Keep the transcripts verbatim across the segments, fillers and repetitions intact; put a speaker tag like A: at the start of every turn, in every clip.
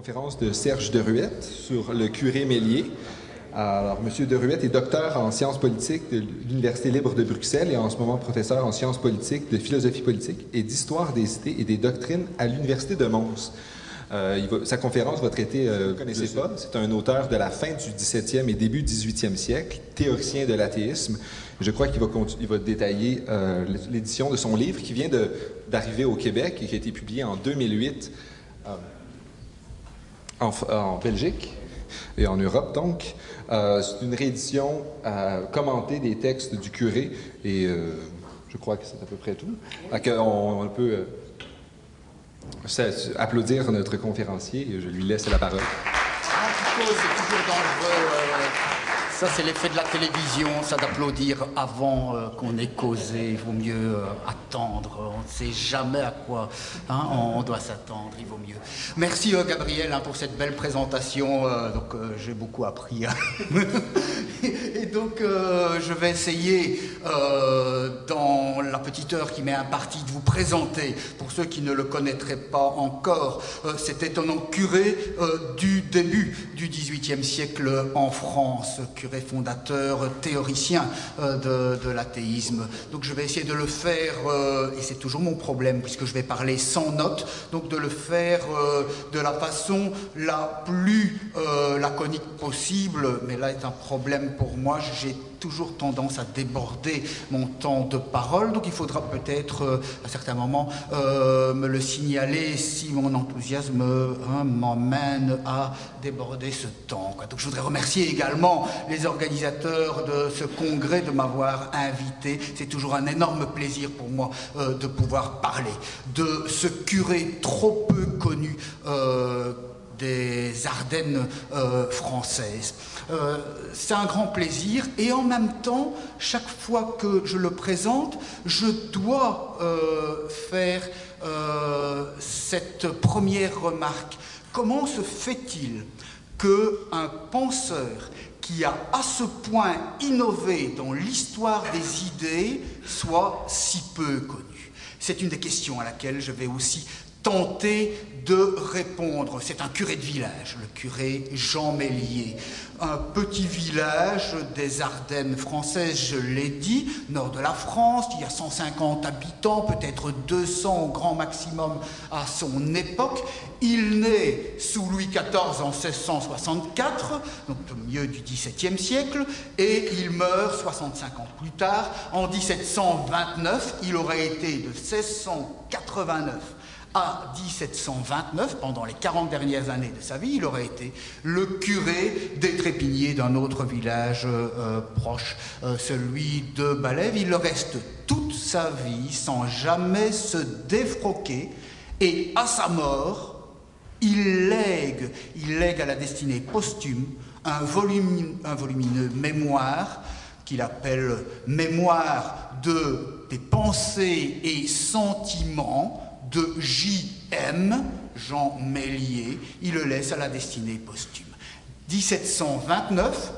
A: conférence de Serge Deruet sur le curé Meslier. Alors, M. Deruet est docteur en sciences politiques de l'Université libre de Bruxelles et en ce moment professeur en sciences politiques, de philosophie politique et d'histoire des idées et des doctrines à l'Université de Mons. Euh, il va, sa conférence va traiter, euh, vous ne connaissez pas, c'est un auteur de la fin du dix-septième et début du dix-huitième siècle, théoricien de l'athéisme. Je crois qu'il va, il va détailler euh, l'édition de son livre qui vient de, d'arriver au Québec et qui a été publié en deux mille huit euh, en, en Belgique et en Europe, donc. Euh, c'est une réédition euh, commentée des textes du curé et euh, je crois que c'est à peu près tout. Donc, on, on peut euh, applaudir notre conférencier et je lui laisse la parole.
B: Ah, c'est toujours dangereux. Euh, ça, c'est l'effet de la télévision, ça d'applaudir avant euh, qu'on ait causé. Il vaut mieux euh, attendre. On ne sait jamais à quoi hein, on, on doit s'attendre. Il vaut mieux. Merci, euh, Gabriel, hein, pour cette belle présentation. Euh, donc, euh, j'ai beaucoup appris. Hein. et, et donc, euh, je vais essayer, euh, dans la petite heure qui m'est impartie, de vous présenter, pour ceux qui ne le connaîtraient pas encore, euh, cet étonnant curé euh, du début du dix-huitième siècle en France, curé fondateur, théoricien euh, de, de l'athéisme. Donc je vais essayer de le faire, euh, et c'est toujours mon problème puisque je vais parler sans notes, donc de le faire euh, de la façon la plus euh, laconique possible, mais là est un problème pour moi, j'ai toujours tendance à déborder mon temps de parole, donc il faudra peut-être euh, à certains moments euh, me le signaler si mon enthousiasme hein, m'emmène à déborder ce temps, quoi. Donc je voudrais remercier également les organisateurs de ce congrès de m'avoir invité. C'est toujours un énorme plaisir pour moi euh, de pouvoir parler de ce curé trop peu connu euh, des Ardennes euh, françaises. Euh, c'est un grand plaisir et en même temps, chaque fois que je le présente, je dois euh, faire euh, cette première remarque. Comment se fait-il qu'un penseur qui a à ce point innové dans l'histoire des idées soit si peu connu? C'est une des questions à laquelle je vais aussi tenter de répondre. C'est un curé de village, le curé Jean Meslier. Un petit village des Ardennes françaises, je l'ai dit, nord de la France, il y a cent cinquante habitants, peut-être deux cents au grand maximum à son époque. Il naît sous Louis quatorze en seize cent soixante-quatre, donc au milieu du dix-septième siècle, et il meurt soixante-cinq ans plus tard, en dix-sept cent vingt-neuf. Il aurait été de seize cent quatre-vingt-neuf à dix-sept cent vingt-neuf, pendant les quarante dernières années de sa vie, il aurait été le curé des Trépigniers d'un autre village euh, proche, euh, celui de Balève. Il le reste toute sa vie sans jamais se défroquer et à sa mort, il lègue, il lègue à la destinée posthume un, volume, un volumineux mémoire qu'il appelle « Mémoire de, des pensées et sentiments » de J M, Jean Meslier. Il le laisse à la destinée posthume. dix-sept cent vingt-neuf,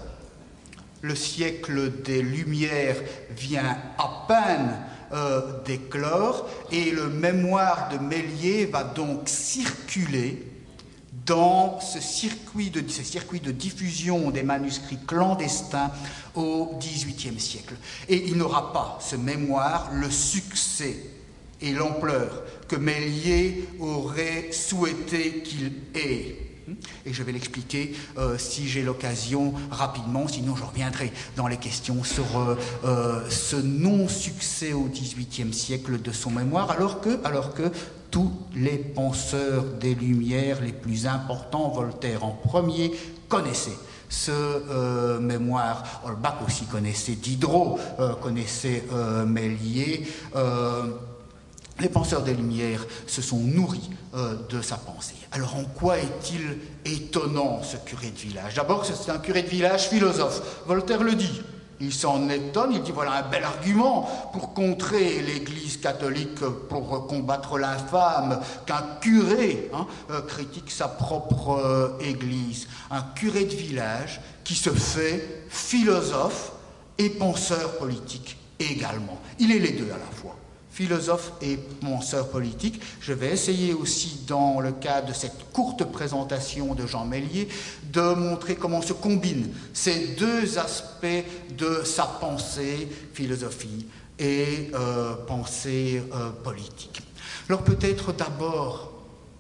B: le siècle des Lumières vient à peine euh, d'éclore et le mémoire de Meslier va donc circuler dans ce circuit de, ce circuit de diffusion des manuscrits clandestins au dix-huitième siècle. Et il n'aura pas, ce mémoire, le succès et l'ampleur que Meslier aurait souhaité qu'il ait. Et je vais l'expliquer euh, si j'ai l'occasion rapidement, sinon je reviendrai dans les questions sur euh, euh, ce non-succès au dix-huitième siècle de son mémoire, alors que, alors que tous les penseurs des Lumières les plus importants, Voltaire en premier, connaissaient ce euh, mémoire. Holbach aussi connaissait Diderot, euh, connaissait euh, Meslier. Euh, Les penseurs des Lumières se sont nourris euh, de sa pensée. Alors en quoi est-il étonnant ce curé de village? D'abord, c'est un curé de village philosophe. Voltaire le dit. Il s'en étonne, il dit voilà un bel argument pour contrer l'Église catholique, pour combattre l'infâme, qu'un curé hein, euh, critique sa propre euh, Église. Un curé de village qui se fait philosophe et penseur politique également. Il est les deux à la fois. philosophe et penseur politique. Je vais essayer aussi, dans le cadre de cette courte présentation de Jean Meslier, de montrer comment se combinent ces deux aspects de sa pensée, philosophie et euh, pensée euh, politique. Alors peut-être d'abord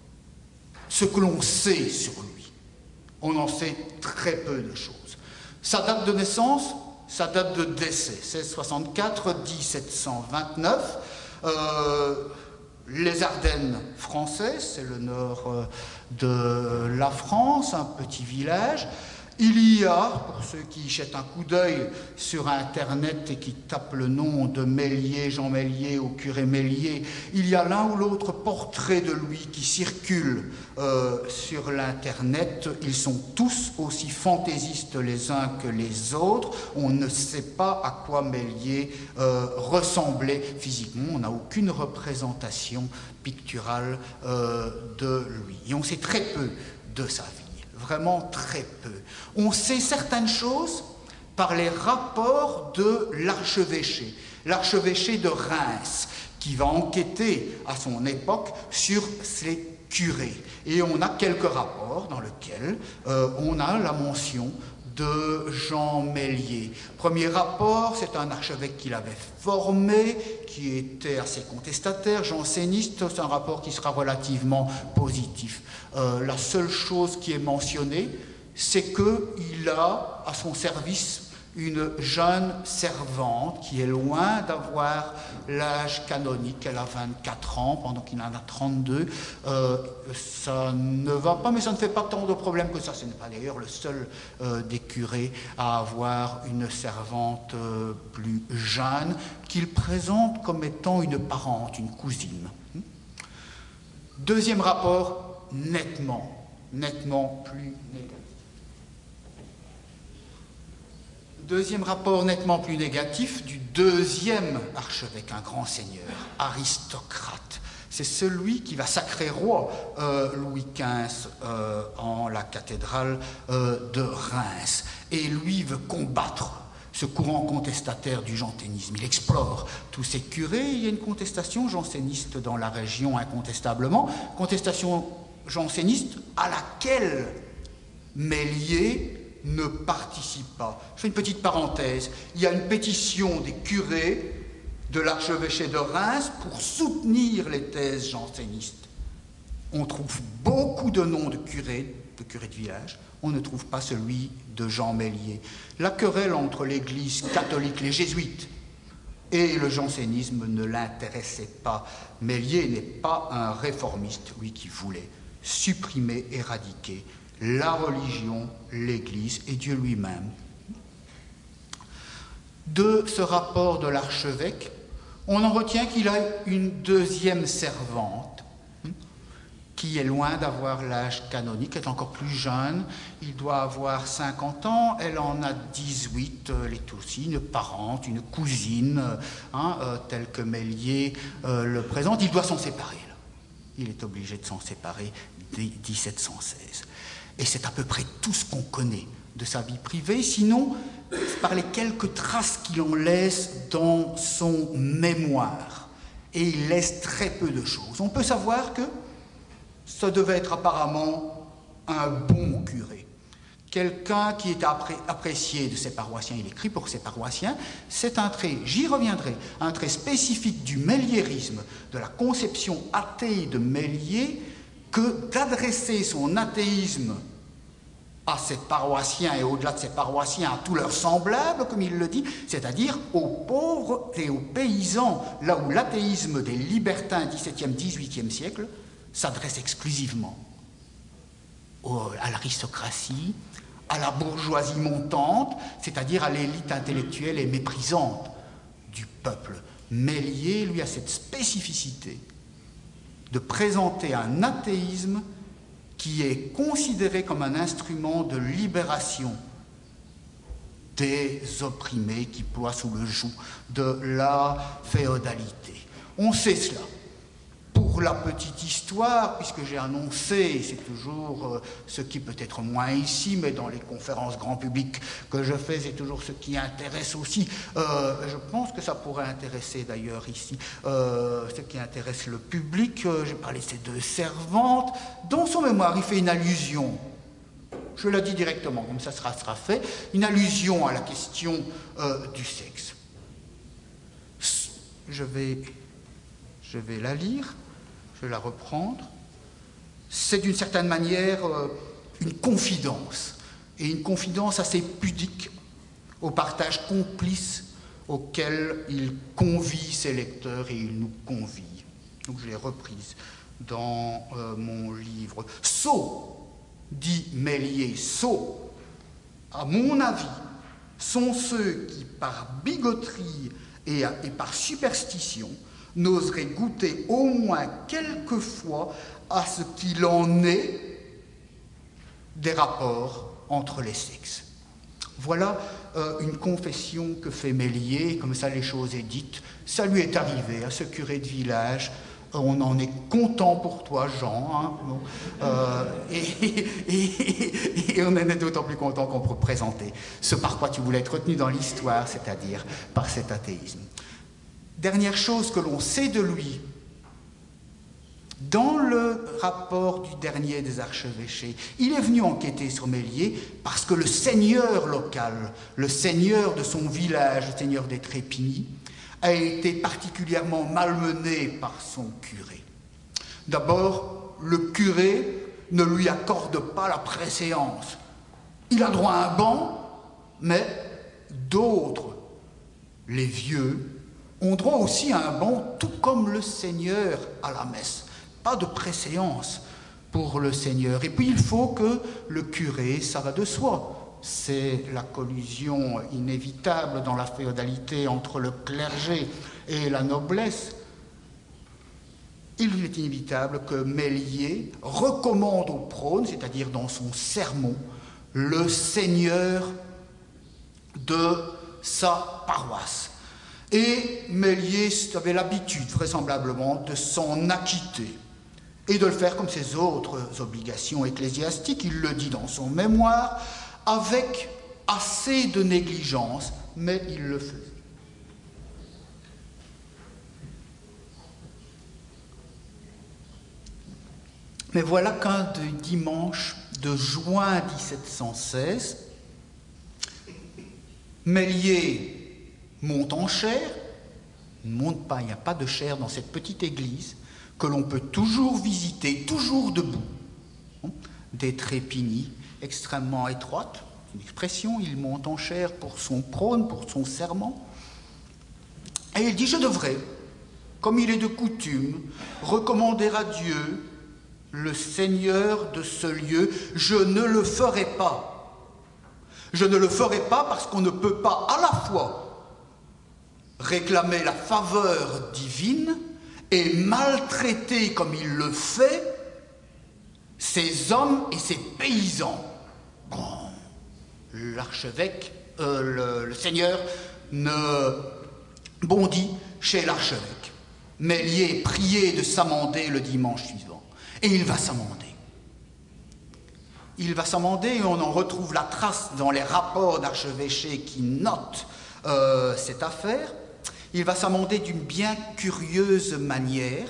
B: ce que l'on sait sur lui. On en sait très peu de choses. Sa date de naissance, sa date de décès, seize cent soixante-quatre, dix-sept cent vingt-neuf. Euh, les Ardennes françaises, c'est le nord euh, de la France, un petit village. Il y a, pour ceux qui jettent un coup d'œil sur Internet et qui tapent le nom de Meslier, Jean Meslier ou curé Meslier, il y a l'un ou l'autre portrait de lui qui circule euh, sur l'Internet. Ils sont tous aussi fantaisistes les uns que les autres. On ne sait pas à quoi Meslier euh, ressemblait physiquement. On n'a aucune représentation picturale euh, de lui. Et on sait très peu de sa vie. Vraiment très peu. On sait certaines choses par les rapports de l'archevêché, l'archevêché de Reims, qui va enquêter à son époque sur ces curés. Et on a quelques rapports dans lesquels euh, on a la mention de Jean Meslier. Premier rapport, c'est un archevêque qu'il avait formé, qui était assez contestataire, janséniste. C'est un rapport qui sera relativement positif. Euh, la seule chose qui est mentionnée, c'est qu'il a à son service une jeune servante qui est loin d'avoir l'âge canonique. Elle a vingt-quatre ans pendant qu'il en a trente-deux. Euh, ça ne va pas, mais ça ne fait pas tant de problèmes que ça. Ce n'est pas d'ailleurs le seul euh, des curés à avoir une servante euh, plus jeune qu'il présente comme étant une parente, une cousine. Deuxième rapport, nettement, nettement plus négatif. Deuxième rapport nettement plus négatif du deuxième archevêque, un grand seigneur, aristocrate. C'est celui qui va sacrer roi euh, Louis quinze euh, en la cathédrale euh, de Reims. Et lui veut combattre ce courant contestataire du jansénisme. Il explore tous ces curés. Il y a une contestation janséniste dans la région, incontestablement. Contestation janséniste à laquelle Meslier ne participe pas. Je fais une petite parenthèse. Il y a une pétition des curés de l'archevêché de Reims pour soutenir les thèses jansénistes. On trouve beaucoup de noms de curés, de curés de village. On ne trouve pas celui de Jean Meslier. La querelle entre l'Église catholique, les jésuites, et le jansénisme ne l'intéressait pas. Meslier n'est pas un réformiste, lui qui voulait supprimer, éradiquer la religion, l'Église et Dieu lui-même. De ce rapport de l'archevêque, on en retient qu'il a une deuxième servante, qui est loin d'avoir l'âge canonique, est encore plus jeune. Il doit avoir cinquante ans, elle en a dix-huit, elle est aussi une parente, une cousine, hein, euh, telle que Meslier euh, le présente. Il doit s'en séparer, là. Il est obligé de s'en séparer dès dix-sept cent seize. Et c'est à peu près tout ce qu'on connaît de sa vie privée, sinon par les quelques traces qu'il en laisse dans son mémoire. Et il laisse très peu de choses. On peut savoir que ça devait être apparemment un bon curé, quelqu'un qui est appré apprécié de ses paroissiens. Il écrit pour ses paroissiens. C'est un trait, j'y reviendrai, un trait spécifique du méliérisme, de la conception athée de Meslier, que d'adresser son athéisme à ses paroissiens et au-delà de ses paroissiens, à tous leurs semblables, comme il le dit, c'est-à-dire aux pauvres et aux paysans, là où l'athéisme des libertins dix-septième, dix-huitième siècle s'adresse exclusivement au, à l'aristocratie, à la bourgeoisie montante, c'est-à-dire à l'élite intellectuelle et méprisante du peuple. Meslier, lui, a cette spécificité de présenter un athéisme qui est considéré comme un instrument de libération des opprimés qui ploient sous le joug de la féodalité. On sait cela. Pour pour la petite histoire, puisque j'ai annoncé, c'est toujours euh, ce qui peut être moins ici, mais dans les conférences grand public que je fais, c'est toujours ce qui intéresse aussi. Euh, je pense que ça pourrait intéresser d'ailleurs ici, euh, ce qui intéresse le public. Euh, j'ai parlé de ces deux servantes. Dans son mémoire, il fait une allusion. Je la dis directement, comme ça sera, sera fait, une allusion à la question euh, du sexe. Je vais, je vais la lire, je vais la reprendre. C'est d'une certaine manière euh, une confidence, et une confidence assez pudique au partage complice auquel il convie ses lecteurs et il nous convie. Donc je l'ai reprise dans euh, mon livre. Sot, dit Méliès, sot, à mon avis, sont ceux qui, par bigoterie et, et par superstition, n'oseraient goûter au moins quelquefois à ce qu'il en est des rapports entre les sexes. Voilà euh, une confession que fait Méliès, comme ça les choses est dites. Ça lui est arrivé à ce curé de village. On en est content pour toi, Jean. Hein, bon, euh, et, et, et on en est d'autant plus content qu'on peut présenter ce par quoi tu voulais être retenu dans l'histoire, c'est-à-dire par cet athéisme. Dernière chose que l'on sait de lui, dans le rapport du dernier des archevêchés, il est venu enquêter sur Méliès parce que le seigneur local, le seigneur de son village, le seigneur des Trépigny, a été particulièrement malmené par son curé. D'abord, le curé ne lui accorde pas la préséance. Il a droit à un banc, mais d'autres, les vieux, ont droit aussi à un banc, tout comme le Seigneur à la messe. Pas de préséance pour le Seigneur. Et puis il faut que le curé, ça va de soi. C'est la collusion inévitable dans la féodalité entre le clergé et la noblesse. Il est inévitable que Méliès recommande au prône, c'est-à-dire dans son sermon, le seigneur de sa paroisse. Et Méliès avait l'habitude, vraisemblablement, de s'en acquitter et de le faire comme ses autres obligations ecclésiastiques. Il le dit dans son mémoire, avec assez de négligence, mais il le faisait. Mais voilà qu'un dimanche de juin mille sept cent seize, Méliès monte en chaire, il ne monte pas, il n'y a pas de chaire dans cette petite église que l'on peut toujours visiter, toujours debout, des Trépigny, extrêmement étroite, une expression, il monte en chaire pour son prône, pour son serment, et il dit, je devrais, comme il est de coutume, recommander à Dieu le Seigneur de ce lieu, je ne le ferai pas. Je ne le ferai pas parce qu'on ne peut pas à la fois réclamer la faveur divine et maltraiter comme il le fait ces hommes et ces paysans. Bon, l'archevêque, euh, le, le seigneur ne bondit chez l'archevêque. Méliès est prié de s'amender le dimanche suivant. Et il va s'amender. Il va s'amender et on en retrouve la trace dans les rapports d'archevêché qui notent euh, cette affaire. Il va s'amender d'une bien curieuse manière.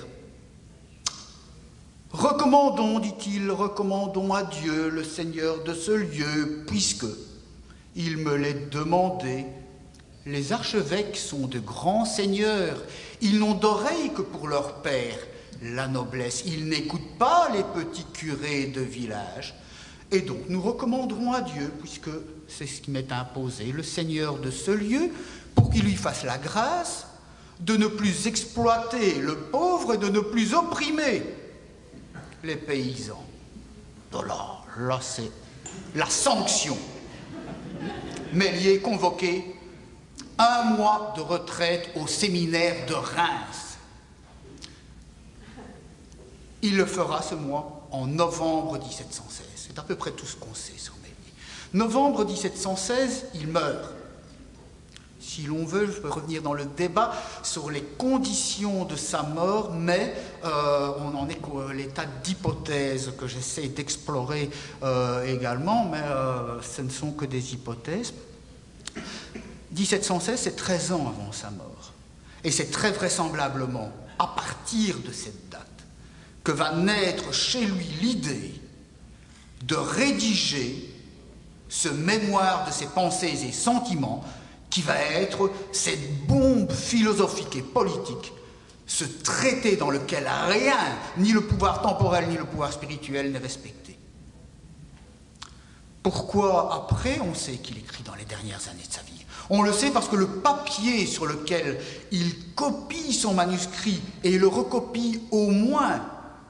B: Recommandons, dit-il, recommandons à Dieu, le Seigneur de ce lieu, puisque il me l'est demandé. Les archevêques sont de grands seigneurs. Ils n'ont d'oreille que pour leur père, la noblesse. Ils n'écoutent pas les petits curés de village. Et donc, nous recommanderons à Dieu, puisque c'est ce qui m'est imposé, le Seigneur de ce lieu, pour qu'il lui fasse la grâce de ne plus exploiter le pauvre et de ne plus opprimer les paysans. Oh là, là, c'est la sanction. Méliès est convoqué un mois de retraite au séminaire de Reims. Il le fera ce mois en novembre mille sept cent seize. C'est à peu près tout ce qu'on sait sur Méliès. Novembre mille sept cent seize, il meurt. si l'on veut, je peux revenir dans le débat sur les conditions de sa mort, mais euh, on en est qu'à l'état d'hypothèse que j'essaie d'explorer euh, également, mais euh, ce ne sont que des hypothèses. mille sept cent seize, c'est treize ans avant sa mort. Et c'est très vraisemblablement à partir de cette date que va naître chez lui l'idée de rédiger ce mémoire de ses pensées et sentiments qui va être cette bombe philosophique et politique, ce traité dans lequel rien, ni le pouvoir temporel ni le pouvoir spirituel n'est respecté. Pourquoi après? On sait qu'il écrit dans les dernières années de sa vie. On le sait parce que le papier sur lequel il copie son manuscrit, et il le recopie au moins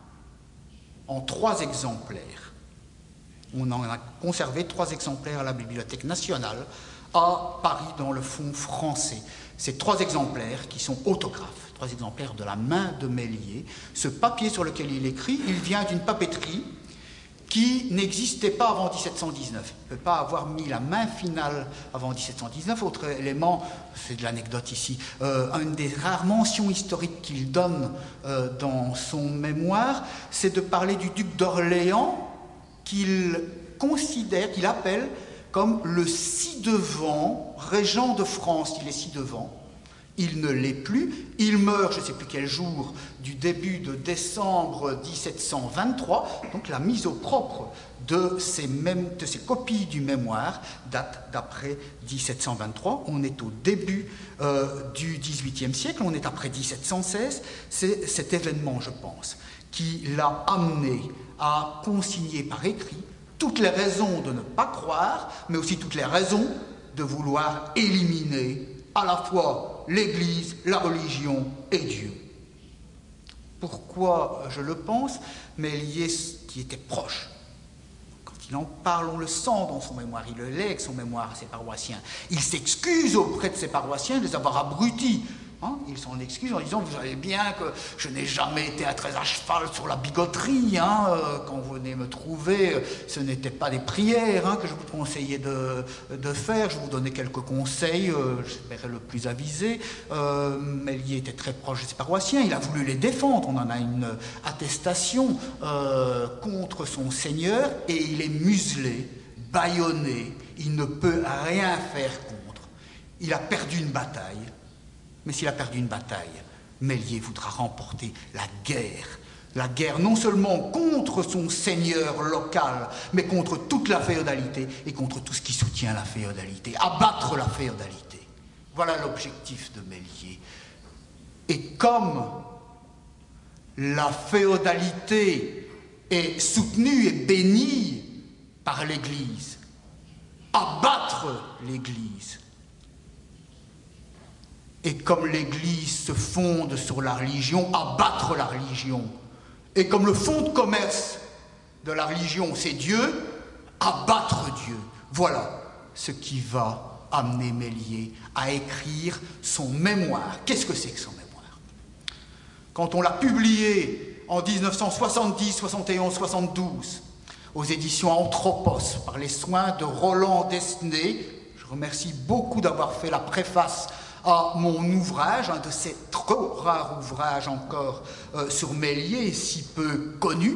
B: en trois exemplaires. On en a conservé trois exemplaires à la Bibliothèque nationale, à Paris, dans le fonds français. Ces trois exemplaires qui sont autographes, trois exemplaires de la main de Méliès. Ce papier sur lequel il écrit, il vient d'une papeterie qui n'existait pas avant mille sept cent dix-neuf. Il ne peut pas avoir mis la main finale avant mille sept cent dix-neuf. Autre élément, c'est de l'anecdote ici, euh, une des rares mentions historiques qu'il donne euh, dans son mémoire, c'est de parler du duc d'Orléans, qu'il considère, qu'il appelle comme le ci-devant régent de France. Il est ci-devant, il ne l'est plus, il meurt, je ne sais plus quel jour, du début de décembre mille sept cent vingt-trois, donc la mise au propre de ces, mêmes, de ces copies du mémoire date d'après mille sept cent vingt-trois. On est au début euh, du dix-huitième siècle, on est après mille sept cent seize, c'est cet événement, je pense, qui l'a amené à consigner par écrit toutes les raisons de ne pas croire, mais aussi toutes les raisons de vouloir éliminer à la fois l'Église, la religion et Dieu. Pourquoi je le pense? Méliès, qui était proche, quand il en parle, on le sent dans son mémoire, il le lègue son mémoire à ses paroissiens. Il s'excuse auprès de ses paroissiens de les avoir abrutis. Hein, il s'en excuse en disant, vous savez bien que je n'ai jamais été très à cheval sur la bigoterie, hein, euh, quand vous venez me trouver, ce n'étaient pas des prières hein, que je vous conseillais de, de faire, je vous donnais quelques conseils, euh, j'espérais le plus avisé, euh, Méliès était très proche de ses paroissiens, il a voulu les défendre, on en a une attestation euh, contre son seigneur, et il est muselé, bâillonné, il ne peut rien faire contre, il a perdu une bataille. Mais s'il a perdu une bataille, Méliès voudra remporter la guerre. La guerre non seulement contre son seigneur local, mais contre toute la féodalité et contre tout ce qui soutient la féodalité. Abattre la féodalité. Voilà l'objectif de Méliès. Et comme la féodalité est soutenue et bénie par l'Église, abattre l'Église. Et comme l'Église se fonde sur la religion, abattre la religion. Et comme le fonds de commerce de la religion, c'est Dieu, abattre Dieu. Voilà ce qui va amener Méliès à écrire son mémoire. Qu'est-ce que c'est que son mémoire? Quand on l'a publié en mille neuf cent soixante-dix, soixante et onze, soixante-douze, aux éditions Anthropos, par les soins de Roland Desnay, je remercie beaucoup d'avoir fait la préface à mon ouvrage, un de ces trop rares ouvrages encore euh, sur Méliès, si peu connu.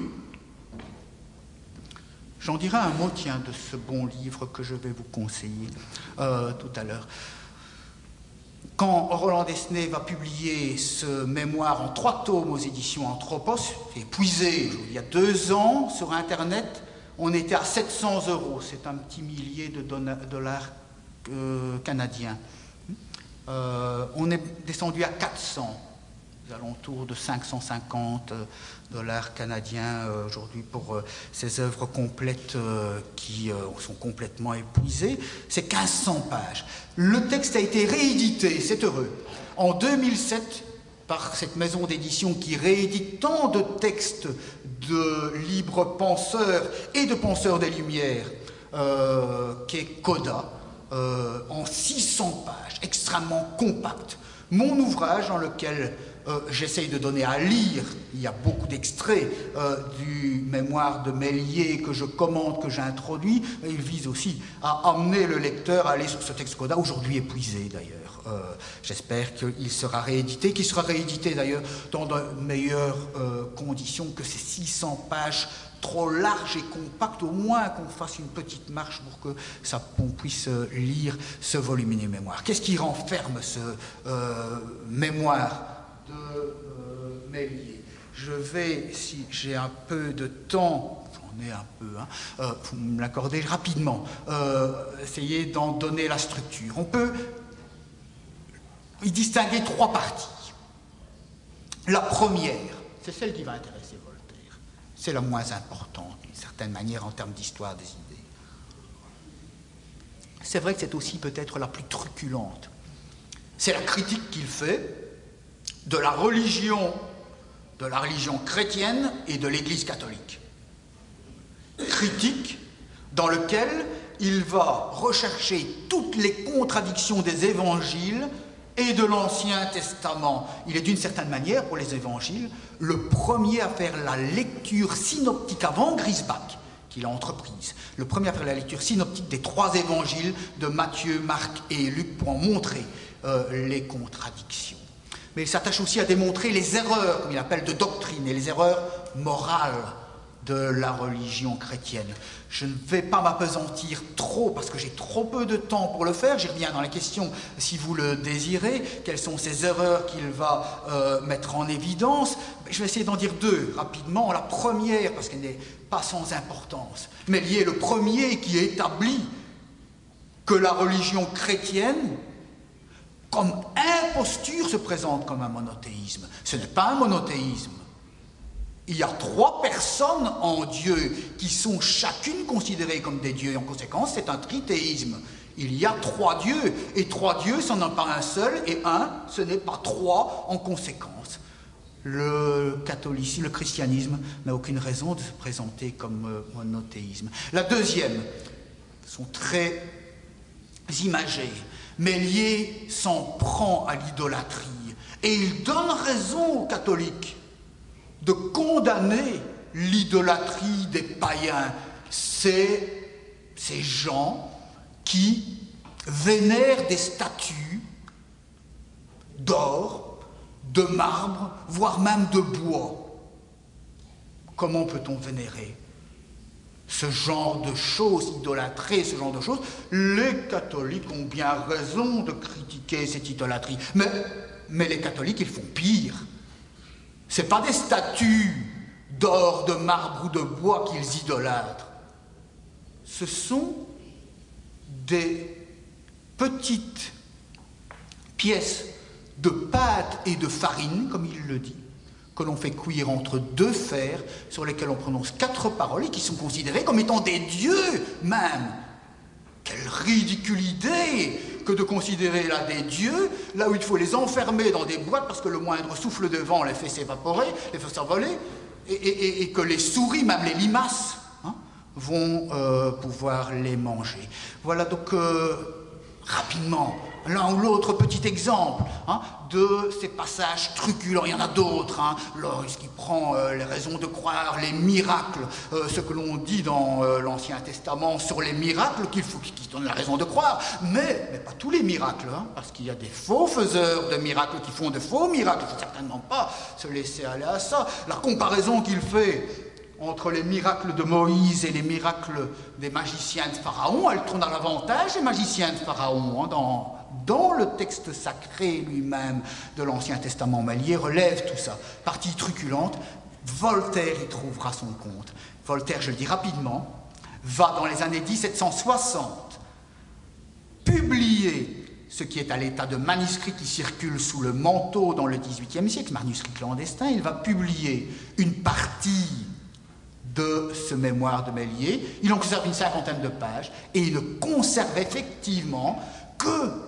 B: J'en dirai un mot, tiens, de ce bon livre que je vais vous conseiller euh, tout à l'heure. Quand Roland Desnay va publier ce mémoire en trois tomes aux éditions Anthropos, épuisé il y a deux ans sur Internet, on était à sept cents euros, c'est un petit millier de dollars euh, canadiens. Euh, on est descendu à quatre cents, aux alentours de cinq cent cinquante dollars canadiens euh, aujourd'hui pour euh, ces œuvres complètes euh, qui euh, sont complètement épuisées. C'est quinze cents pages. Le texte a été réédité, c'est heureux, en deux mille sept par cette maison d'édition qui réédite tant de textes de libres penseurs et de penseurs des Lumières, euh, qu'est Coda. euh, en six cents pages, extrêmement compact. Mon ouvrage dans lequel euh, j'essaye de donner à lire, il y a beaucoup d'extraits euh, du mémoire de Méliès que je commente, que j'introduis, il vise aussi à amener le lecteur à aller sur ce texte coda, aujourd'hui épuisé d'ailleurs. Euh, J'espère qu'il sera réédité, qu'il sera réédité d'ailleurs dans de meilleures euh, conditions que ces six cents pages trop larges et compactes, au moins qu'on fasse une petite marche pour que ça, on puisse lire ce volumineux mémoire. Qu'est-ce qui renferme ce euh, mémoire de euh, Méliès? Je vais, si j'ai un peu de temps, j'en ai un peu, hein, euh, vous me l'accordez rapidement, euh, essayer d'en donner la structure. On peut y distinguer trois parties. La première, c'est celle qui va intéresser Voltaire. C'est la moins importante, d'une certaine manière, en termes d'histoire des idées. C'est vrai que c'est aussi peut-être la plus truculente. C'est la critique qu'il fait de la religion, de la religion chrétienne et de l'Église catholique. Critique dans lequel il va rechercher toutes les contradictions des évangiles et de l'Ancien Testament. Il est d'une certaine manière, pour les évangiles, le premier à faire la lecture synoptique avant Griesbach, qu'il a entreprise. Le premier à faire la lecture synoptique des trois évangiles de Matthieu, Marc et Luc pour en montrer euh, les contradictions. Mais il s'attache aussi à démontrer les erreurs, comme il appelle, de doctrine, et les erreurs morales de la religion chrétienne. Je ne vais pas m'apesantir trop, parce que j'ai trop peu de temps pour le faire. J'y reviens dans la question, si vous le désirez. Quelles sont ces erreurs qu'il va euh, mettre en évidence? Je vais essayer d'en dire deux, rapidement. La première, parce qu'elle n'est pas sans importance. Méliès est le premier qui établit que la religion chrétienne, comme imposture, se présente comme un monothéisme. Ce n'est pas un monothéisme. Il y a trois personnes en Dieu qui sont chacune considérées comme des dieux. Et en conséquence, c'est un trithéisme. Il y a trois dieux. Et trois dieux, ce n'est pas un seul. Et un, ce n'est pas trois en conséquence. Le catholicisme, le christianisme n'a aucune raison de se présenter comme monothéisme. La deuxième, sont très imagées. Méliès s'en prend à l'idolâtrie. Et il donne raison aux catholiques de condamner l'idolâtrie des païens. C'est ces gens qui vénèrent des statues d'or, de marbre, voire même de bois. Comment peut-on vénérer ce genre de choses, idolâtrer ce genre de choses? Les catholiques ont bien raison de critiquer cette idolâtrie. Mais, mais les catholiques, ils font pire. Ce n'est pas des statues d'or, de marbre ou de bois qu'ils idolâtrent. Ce sont des petites pièces de pâte et de farine, comme il le dit, que l'on fait cuire entre deux fers, sur lesquels on prononce quatre paroles et qui sont considérées comme étant des dieux même. Quelle ridicule idée que de considérer là des dieux, là où il faut les enfermer dans des boîtes parce que le moindre souffle de vent les fait s'évaporer, les fait s'envoler, et, et, et que les souris, même les limaces, hein, vont euh, pouvoir les manger. Voilà donc euh, rapidement l'un ou l'autre petit exemple hein, de ces passages truculents. Il y en a d'autres, hein, lorsqu'il prend euh, les raisons de croire, les miracles, euh, ce que l'on dit dans euh, l'Ancien Testament sur les miracles, qu'il faut qu'ils donnent la raison de croire, mais, mais pas tous les miracles, hein, parce qu'il y a des faux faiseurs de miracles qui font de faux miracles. Il ne faut certainement pas se laisser aller à ça. La comparaison qu'il fait entre les miracles de Moïse et les miracles des magiciens de Pharaon, elle tourne à l'avantage des magiciens de Pharaon. Hein, dans, dans le texte sacré lui-même de l'Ancien Testament, Méliès relève tout ça. Partie truculente, Voltaire y trouvera son compte. Voltaire, je le dis rapidement, va dans les années mille sept cent soixante publier ce qui est à l'état de manuscrit qui circule sous le manteau dans le dix-huitième siècle, manuscrit clandestin. Il va publier une partie de ce mémoire de Méliès. Il en conserve une cinquantaine de pages et il ne conserve effectivement que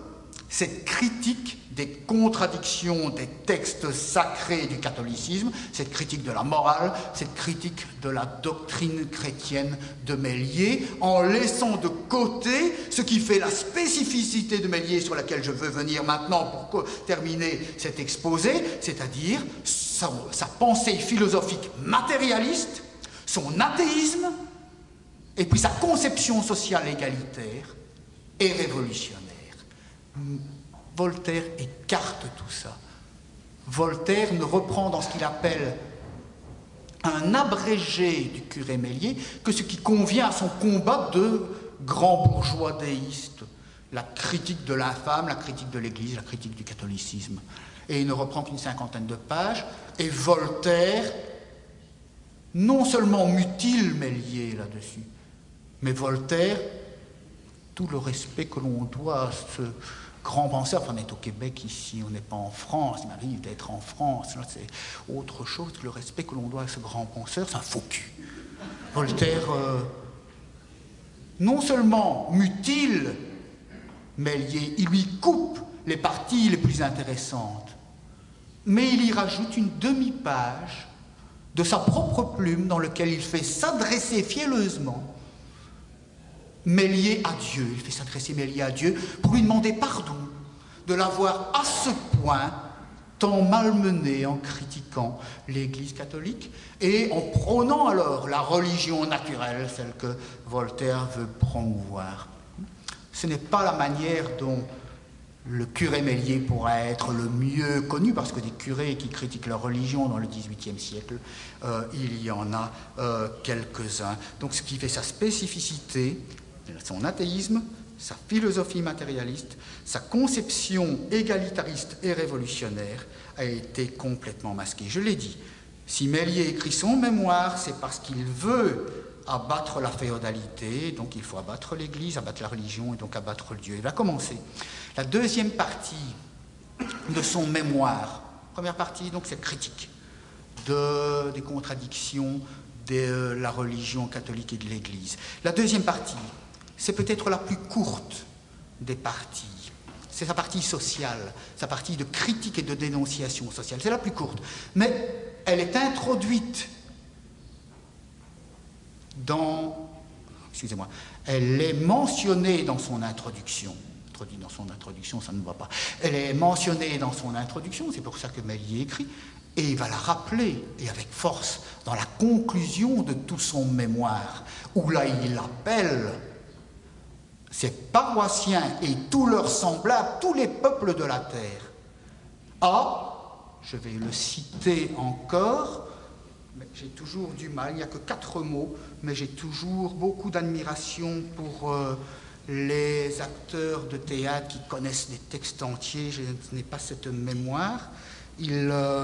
B: cette critique des contradictions des textes sacrés du catholicisme, cette critique de la morale, cette critique de la doctrine chrétienne de Meslier, en laissant de côté ce qui fait la spécificité de Meslier, sur laquelle je veux venir maintenant pour terminer cet exposé, c'est-à-dire sa, sa pensée philosophique matérialiste, son athéisme, et puis sa conception sociale égalitaire et révolutionnaire. Voltaire écarte tout ça. Voltaire ne reprend dans ce qu'il appelle un abrégé du curé Meslier que ce qui convient à son combat de grand bourgeois déiste, la critique de l'infâme, la critique de l'Église, la critique du catholicisme. Et il ne reprend qu'une cinquantaine de pages, et Voltaire non seulement mutile Meslier là-dessus, mais Voltaire, tout le respect que l'on doit à ce grand penseur, enfin on est au Québec ici, on n'est pas en France, il m'arrive d'être en France, là c'est autre chose que le respect que l'on doit à ce grand penseur, c'est un faux cul. Voltaire, euh, non seulement mutile Meslier, il lui coupe les parties les plus intéressantes, mais il y rajoute une demi-page de sa propre plume dans laquelle il fait s'adresser fielleusement Meslier à Dieu. Il fait s'adresser Meslier à Dieu pour lui demander pardon de l'avoir à ce point tant malmené en critiquant l'Église catholique et en prônant alors la religion naturelle, celle que Voltaire veut promouvoir. Ce n'est pas la manière dont le curé Meslier pourrait être le mieux connu, parce que des curés qui critiquent leur religion dans le dix-huitième siècle, euh, il y en a euh, quelques-uns. Donc ce qui fait sa spécificité, son athéisme, sa philosophie matérialiste, sa conception égalitariste et révolutionnaire a été complètement masquée. Je l'ai dit, si Meslier écrit son mémoire, c'est parce qu'il veut abattre la féodalité, donc il faut abattre l'Église, abattre la religion et donc abattre Dieu. Il va commencer. La deuxième partie de son mémoire, première partie, donc cette critique de, des contradictions de la religion catholique et de l'Église. La deuxième partie, c'est peut-être la plus courte des parties. C'est sa partie sociale, sa partie de critique et de dénonciation sociale. C'est la plus courte. Mais elle est introduite dans... Excusez-moi. Elle est mentionnée dans son introduction. Introduite dans son introduction, ça ne va pas. Elle est mentionnée dans son introduction, c'est pour ça que Meslier écrit, et il va la rappeler, et avec force, dans la conclusion de tout son mémoire, où là il appelle ses paroissiens et tous leurs semblables, tous les peuples de la terre, à, je vais le citer encore, mais j'ai toujours du mal, il n'y a que quatre mots, mais j'ai toujours beaucoup d'admiration pour euh, les acteurs de théâtre qui connaissent des textes entiers. Je n'ai pas cette mémoire. Il, euh,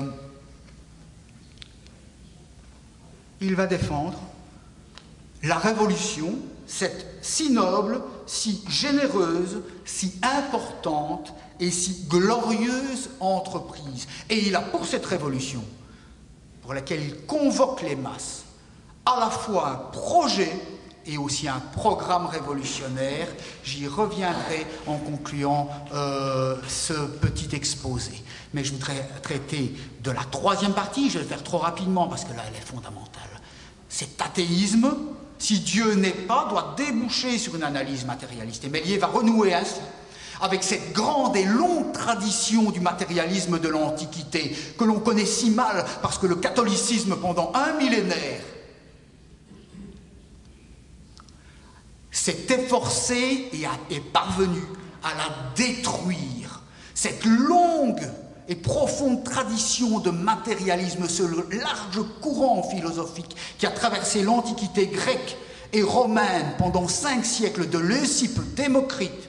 B: il va défendre la révolution, cette si noble, si généreuse, si importante et si glorieuse entreprise. Et il a pour cette révolution, pour laquelle il convoque les masses, à la fois un projet et aussi un programme révolutionnaire. J'y reviendrai en concluant euh, ce petit exposé. Mais je voudrais traiter de la troisième partie, je vais le faire trop rapidement parce que là elle est fondamentale. Cet athéisme, si Dieu n'est pas, doit déboucher sur une analyse matérialiste. Et Meslier va renouer ainsi avec cette grande et longue tradition du matérialisme de l'Antiquité, que l'on connaît si mal parce que le catholicisme, pendant un millénaire, s'est efforcé et a, est parvenu à la détruire. Cette longue et profonde tradition de matérialisme, ce large courant philosophique qui a traversé l'Antiquité grecque et romaine pendant cinq siècles, de Leucippe, Démocrite,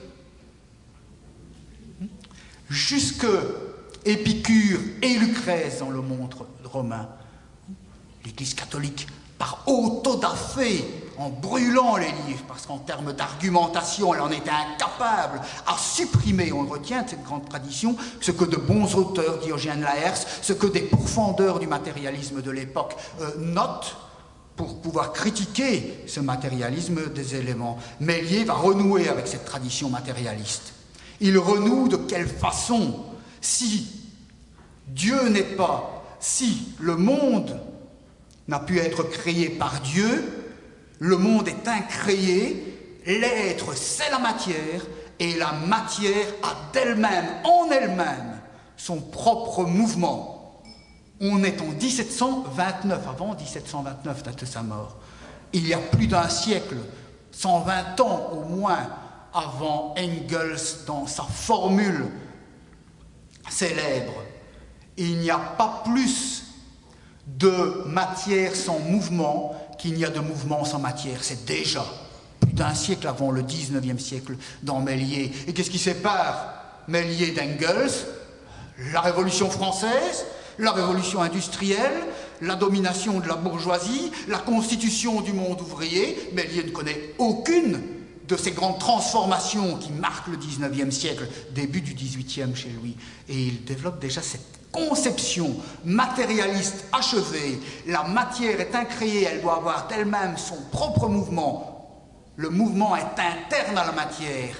B: jusque Épicure et Lucrèce dans le monde romain. L'Église catholique, par autodafé, en brûlant les livres, parce qu'en termes d'argumentation, elle en était incapable, à supprimer, on retient de cette grande tradition, ce que de bons auteurs, Diogène Laërce, ce que des pourfendeurs du matérialisme de l'époque euh, notent, pour pouvoir critiquer ce matérialisme des éléments. Meslier va renouer avec cette tradition matérialiste. Il renoue de quelle façon? Si Dieu n'est pas, si le monde n'a pu être créé par Dieu, le monde est incréé, l'être c'est la matière, et la matière a d'elle-même, en elle-même, son propre mouvement. On est en dix-sept cent vingt-neuf, avant dix-sept cent vingt-neuf, date de sa mort. Il y a plus d'un siècle, cent vingt ans au moins, avant Engels, dans sa formule célèbre, il n'y a pas plus de matière sans mouvement qu'il n'y a de mouvement sans matière. C'est déjà plus d'un siècle avant le dix-neuvième siècle dans Méliès. Et qu'est-ce qui sépare Méliès d'Engels? La Révolution française, la révolution industrielle, la domination de la bourgeoisie, la constitution du monde ouvrier. Méliès ne connaît aucune de ces grandes transformations qui marquent le dix-neuvième siècle, début du dix-huitième chez lui. Et il développe déjà cette conception matérialiste achevée. La matière est incréée, elle doit avoir d'elle-même son propre mouvement. Le mouvement est interne à la matière.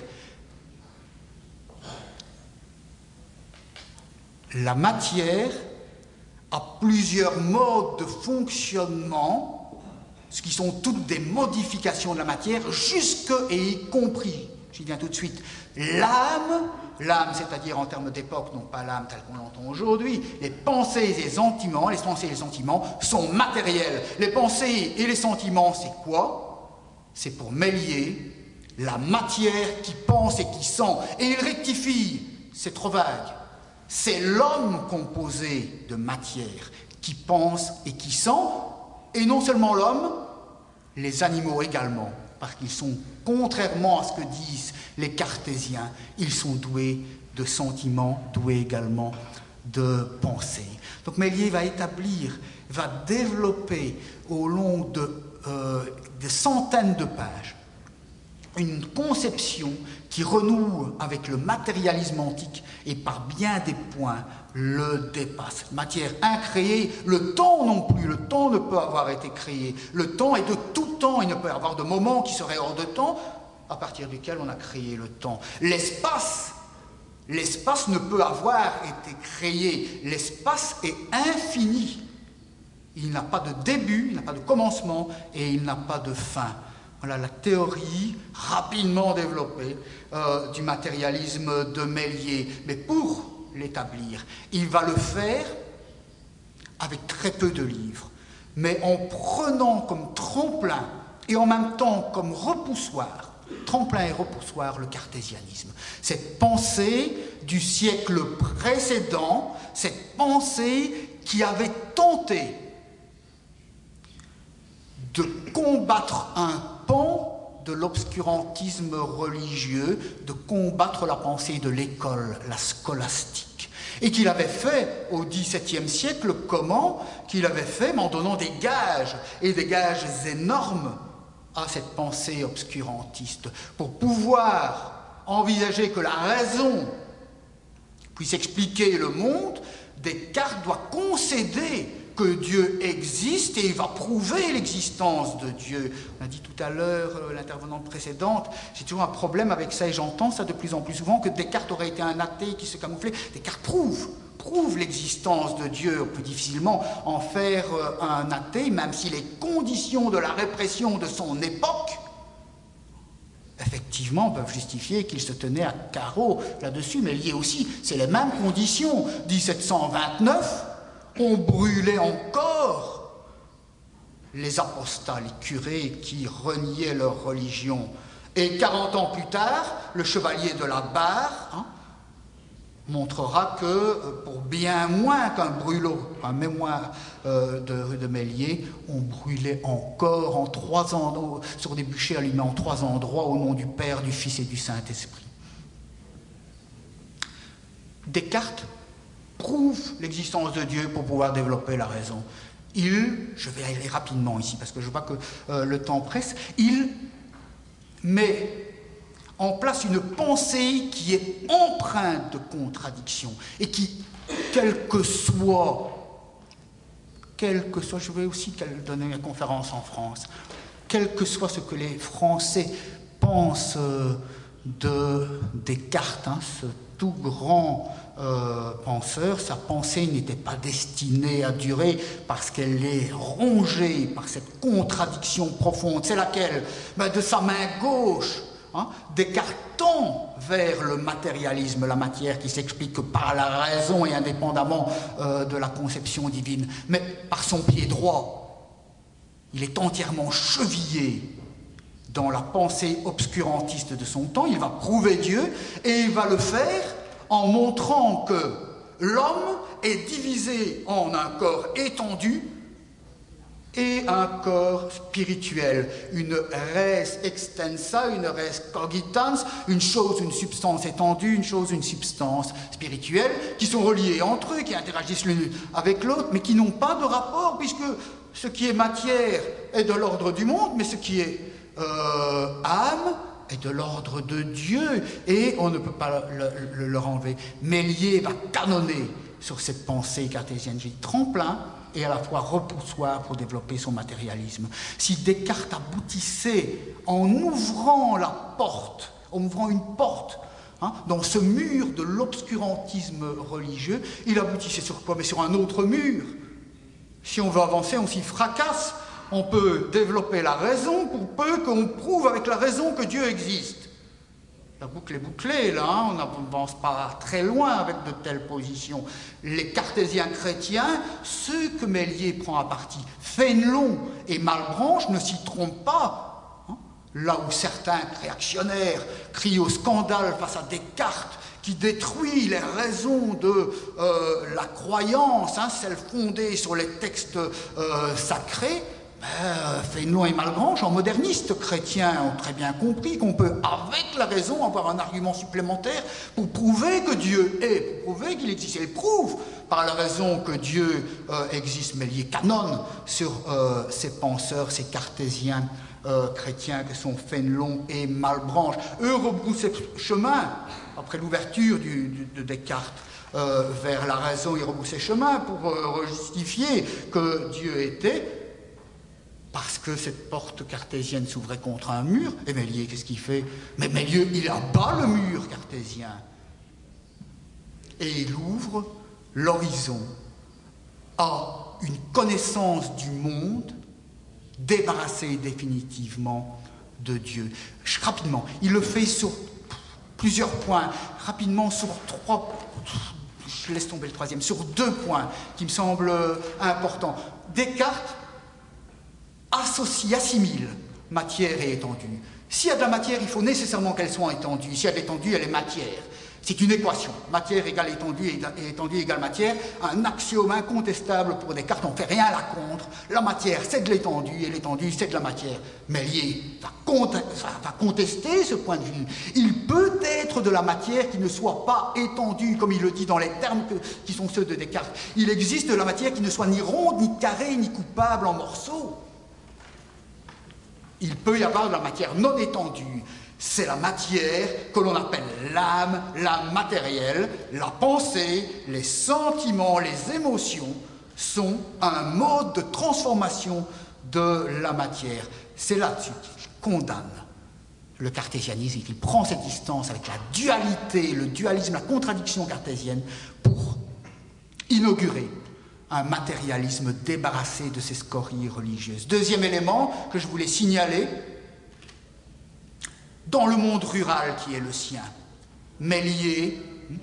B: La matière a plusieurs modes de fonctionnement, ce qui sont toutes des modifications de la matière, jusque et y compris, j'y viens tout de suite, l'âme, l'âme c'est-à-dire en termes d'époque, non pas l'âme telle qu'on l'entend aujourd'hui, les pensées et les sentiments, les pensées et les sentiments sont matériels. Les pensées et les sentiments, c'est quoi? C'est pour Méliès la matière qui pense et qui sent. Et il rectifie, c'est trop vague. C'est l'homme composé de matière qui pense et qui sent, et non seulement l'homme, les animaux également, parce qu'ils sont, contrairement à ce que disent les cartésiens, ils sont doués de sentiments, doués également de pensée. Donc Méliès va établir, va développer au long de, euh, de centaines de pages une conception qui renoue avec le matérialisme antique et par bien des points le dépasse. Matière incréée, le temps non plus, le temps ne peut avoir été créé. Le temps est de tout temps, il ne peut y avoir de moment qui serait hors de temps, à partir duquel on a créé le temps. L'espace, l'espace ne peut avoir été créé, l'espace est infini. Il n'a pas de début, il n'a pas de commencement et il n'a pas de fin. Voilà la théorie rapidement développée euh, du matérialisme de Méliès. Mais pour l'établir, il va le faire avec très peu de livres, mais en prenant comme tremplin et en même temps comme repoussoir, tremplin et repoussoir, le cartésianisme. Cette pensée du siècle précédent, cette pensée qui avait tenté de combattre un pan de l'obscurantisme religieux, de combattre la pensée de l'école, la scolastique. Et qu'il avait fait au dix-septième siècle, comment? Qu'il avait fait en donnant des gages, et des gages énormes à cette pensée obscurantiste, pour pouvoir envisager que la raison puisse expliquer le monde. Descartes doit concéder que Dieu existe et il va prouver l'existence de Dieu. On a dit tout à l'heure, euh, l'intervenante précédente, j'ai toujours un problème avec ça et j'entends ça de plus en plus souvent, que Descartes aurait été un athée qui se camouflait. Descartes prouve, prouve l'existence de Dieu. On peut difficilement en faire euh, un athée, même si les conditions de la répression de son époque, effectivement, peuvent justifier qu'il se tenait à carreau là-dessus, mais lié aussi, c'est les mêmes conditions. dix-sept cent vingt-neuf, on brûlait encore les apostats, les curés qui reniaient leur religion. Et quarante ans plus tard, le chevalier de la Barre hein, montrera que pour bien moins qu'un brûlot, un mémoire euh, de, de Méliès, on brûlait encore en trois endroits, sur des bûchers allumés en trois endroits au nom du Père, du Fils et du Saint-Esprit. Descartes prouve l'existence de Dieu pour pouvoir développer la raison. Il, je vais aller rapidement ici parce que je vois que euh, le temps presse, il met en place une pensée qui est empreinte de contradictions et qui, quel que soit, quel que soit, je vais aussi donner une conférence en France, quel que soit ce que les Français pensent euh, de Descartes, hein, ce tout grand euh, penseur. Sa pensée n'était pas destinée à durer parce qu'elle est rongée par cette contradiction profonde. C'est laquelle? Ben, de sa main gauche, hein, Descartes tend vers le matérialisme, la matière qui s'explique par la raison et indépendamment euh, de la conception divine. Mais par son pied droit, il est entièrement chevillé dans la pensée obscurantiste de son temps. Il va prouver Dieu et il va le faire en montrant que l'homme est divisé en un corps étendu et un corps spirituel, une res extensa, une res cogitans, une chose, une substance étendue, une chose, une substance spirituelle, qui sont reliés entre eux, qui interagissent l'une avec l'autre, mais qui n'ont pas de rapport, puisque ce qui est matière est de l'ordre du monde, mais ce qui est euh, âme est de l'ordre de Dieu, et on ne peut pas le, le, leur enlever. Méliès va canonner sur cette pensée cartésienne, j'ai dit tremplin, et à la fois repoussoir pour développer son matérialisme. Si Descartes aboutissait en ouvrant la porte, en ouvrant une porte, hein, dans ce mur de l'obscurantisme religieux, il aboutissait sur quoi? Mais sur un autre mur. Si on veut avancer, on s'y fracasse. On peut développer la raison pour peu qu'on prouve avec la raison que Dieu existe. La boucle est bouclée, là, hein, on n'avance pas très loin avec de telles positions. Les cartésiens chrétiens, ceux que Méliès prend à partie, Fénelon et Malebranche, ne s'y trompent pas. Hein, là où certains réactionnaires crient au scandale face à Descartes, qui détruit les raisons de euh, la croyance, hein, celle fondée sur les textes euh, sacrés, Euh, Fénelon et Malebranche, en modernistes chrétiens, ont très bien compris qu'on peut, avec la raison, avoir un argument supplémentaire pour prouver que Dieu est, pour prouver qu'il existe. Ils prouvent par la raison que Dieu euh, existe. Méliès canonne sur euh, ces penseurs, ces cartésiens euh, chrétiens que sont Fénelon et Malebranche. Eux rebroussaient chemin après l'ouverture du, du, de Descartes. Euh, vers la raison, ils rebroussaient chemin pour euh, justifier que Dieu était. Parce que cette porte cartésienne s'ouvrait contre un mur, et Méliès, qu'est-ce qu'il fait? Mais Méliès, il abat le mur cartésien. Et il ouvre l'horizon à une connaissance du monde débarrassée définitivement de Dieu. Rapidement, il le fait sur plusieurs points, rapidement sur trois, je laisse tomber le troisième, sur deux points qui me semblent importants. Descartes associe, assimile matière et étendue. S'il y a de la matière, il faut nécessairement qu'elle soit étendue. S'il y a de l'étendue, elle est matière. C'est une équation. Matière égale étendue et étendue égale matière. Un axiome incontestable pour Descartes, on ne fait rien là contre. La matière, c'est de l'étendue et l'étendue, c'est de la matière. Méliès va, va contester ce point de vue. Il peut être de la matière qui ne soit pas étendue, comme il le dit dans les termes que, qui sont ceux de Descartes. Il existe de la matière qui ne soit ni ronde, ni carrée, ni coupable en morceaux. Il peut y avoir de la matière non étendue. C'est la matière que l'on appelle l'âme, l'âme matérielle, la pensée, les sentiments, les émotions sont un mode de transformation de la matière. C'est là-dessus qu'il condamne le cartésianisme et qu'il prend cette distance avec la dualité, le dualisme, la contradiction cartésienne pour inaugurer un matérialisme débarrassé de ses scories religieuses. Deuxième élément que je voulais signaler, dans le monde rural qui est le sien, Méliès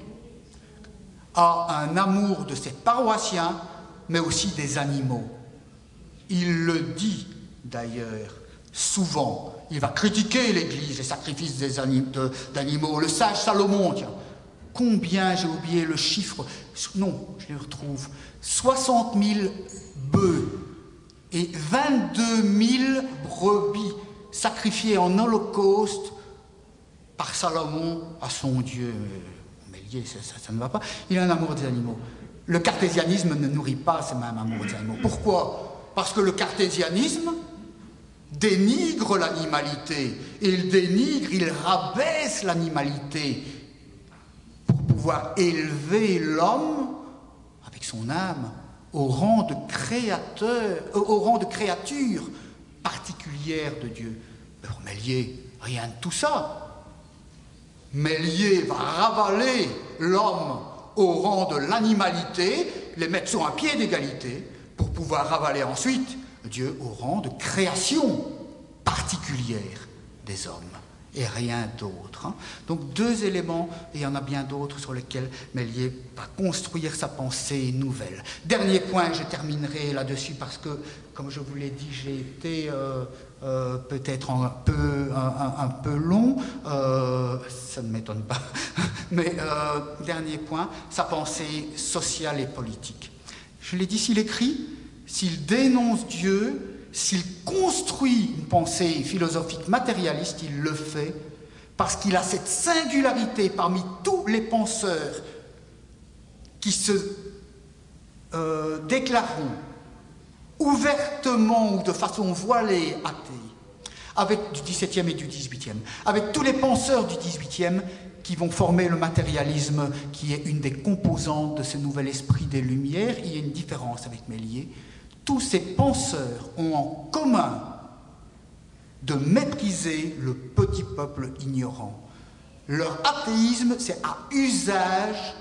B: a un amour de ses paroissiens, mais aussi des animaux. Il le dit d'ailleurs souvent. Il va critiquer l'Église, les sacrifices des anim- de, d'animaux. Le sage Salomon, tiens, combien, j'ai oublié le chiffre, non, je le retrouve, soixante mille bœufs et vingt-deux mille brebis sacrifiés en holocauste par Salomon à son Dieu. Méliès, ça, ça, ça ne va pas. Il a un amour des animaux. Le cartésianisme ne nourrit pas ce même amour des animaux. Pourquoi? Parce que le cartésianisme dénigre l'animalité. Il dénigre, il rabaisse l'animalité pour pouvoir élever l'homme avec son âme au rang de créateur, au rang de créature particulière de Dieu. Mais pour Méliès, rien de tout ça. Méliès va ravaler l'homme au rang de l'animalité, les mettre sur un pied d'égalité, pour pouvoir ravaler ensuite Dieu au rang de création particulière des hommes, et rien d'autre. Hein. Donc deux éléments, et il y en a bien d'autres sur lesquels Méliès va construire sa pensée nouvelle. Dernier point, je terminerai là-dessus, parce que, comme je vous l'ai dit, j'ai été euh, euh, peut-être un peu, un, un, un peu long, euh, ça ne m'étonne pas, mais euh, dernier point, sa pensée sociale et politique. Je l'ai dit, s'il écrit, s'il dénonce Dieu, s'il construit une pensée philosophique matérialiste, il le fait parce qu'il a cette singularité parmi tous les penseurs qui se euh, déclareront ouvertement ou de façon voilée athées, avec du dix-septième et du dix-huitième, avec tous les penseurs du dix-huitième qui vont former le matérialisme, qui est une des composantes de ce nouvel esprit des Lumières. Il y a une différence avec Méliès. Tous ces penseurs ont en commun de mépriser le petit peuple ignorant. Leur athéisme, c'est à usage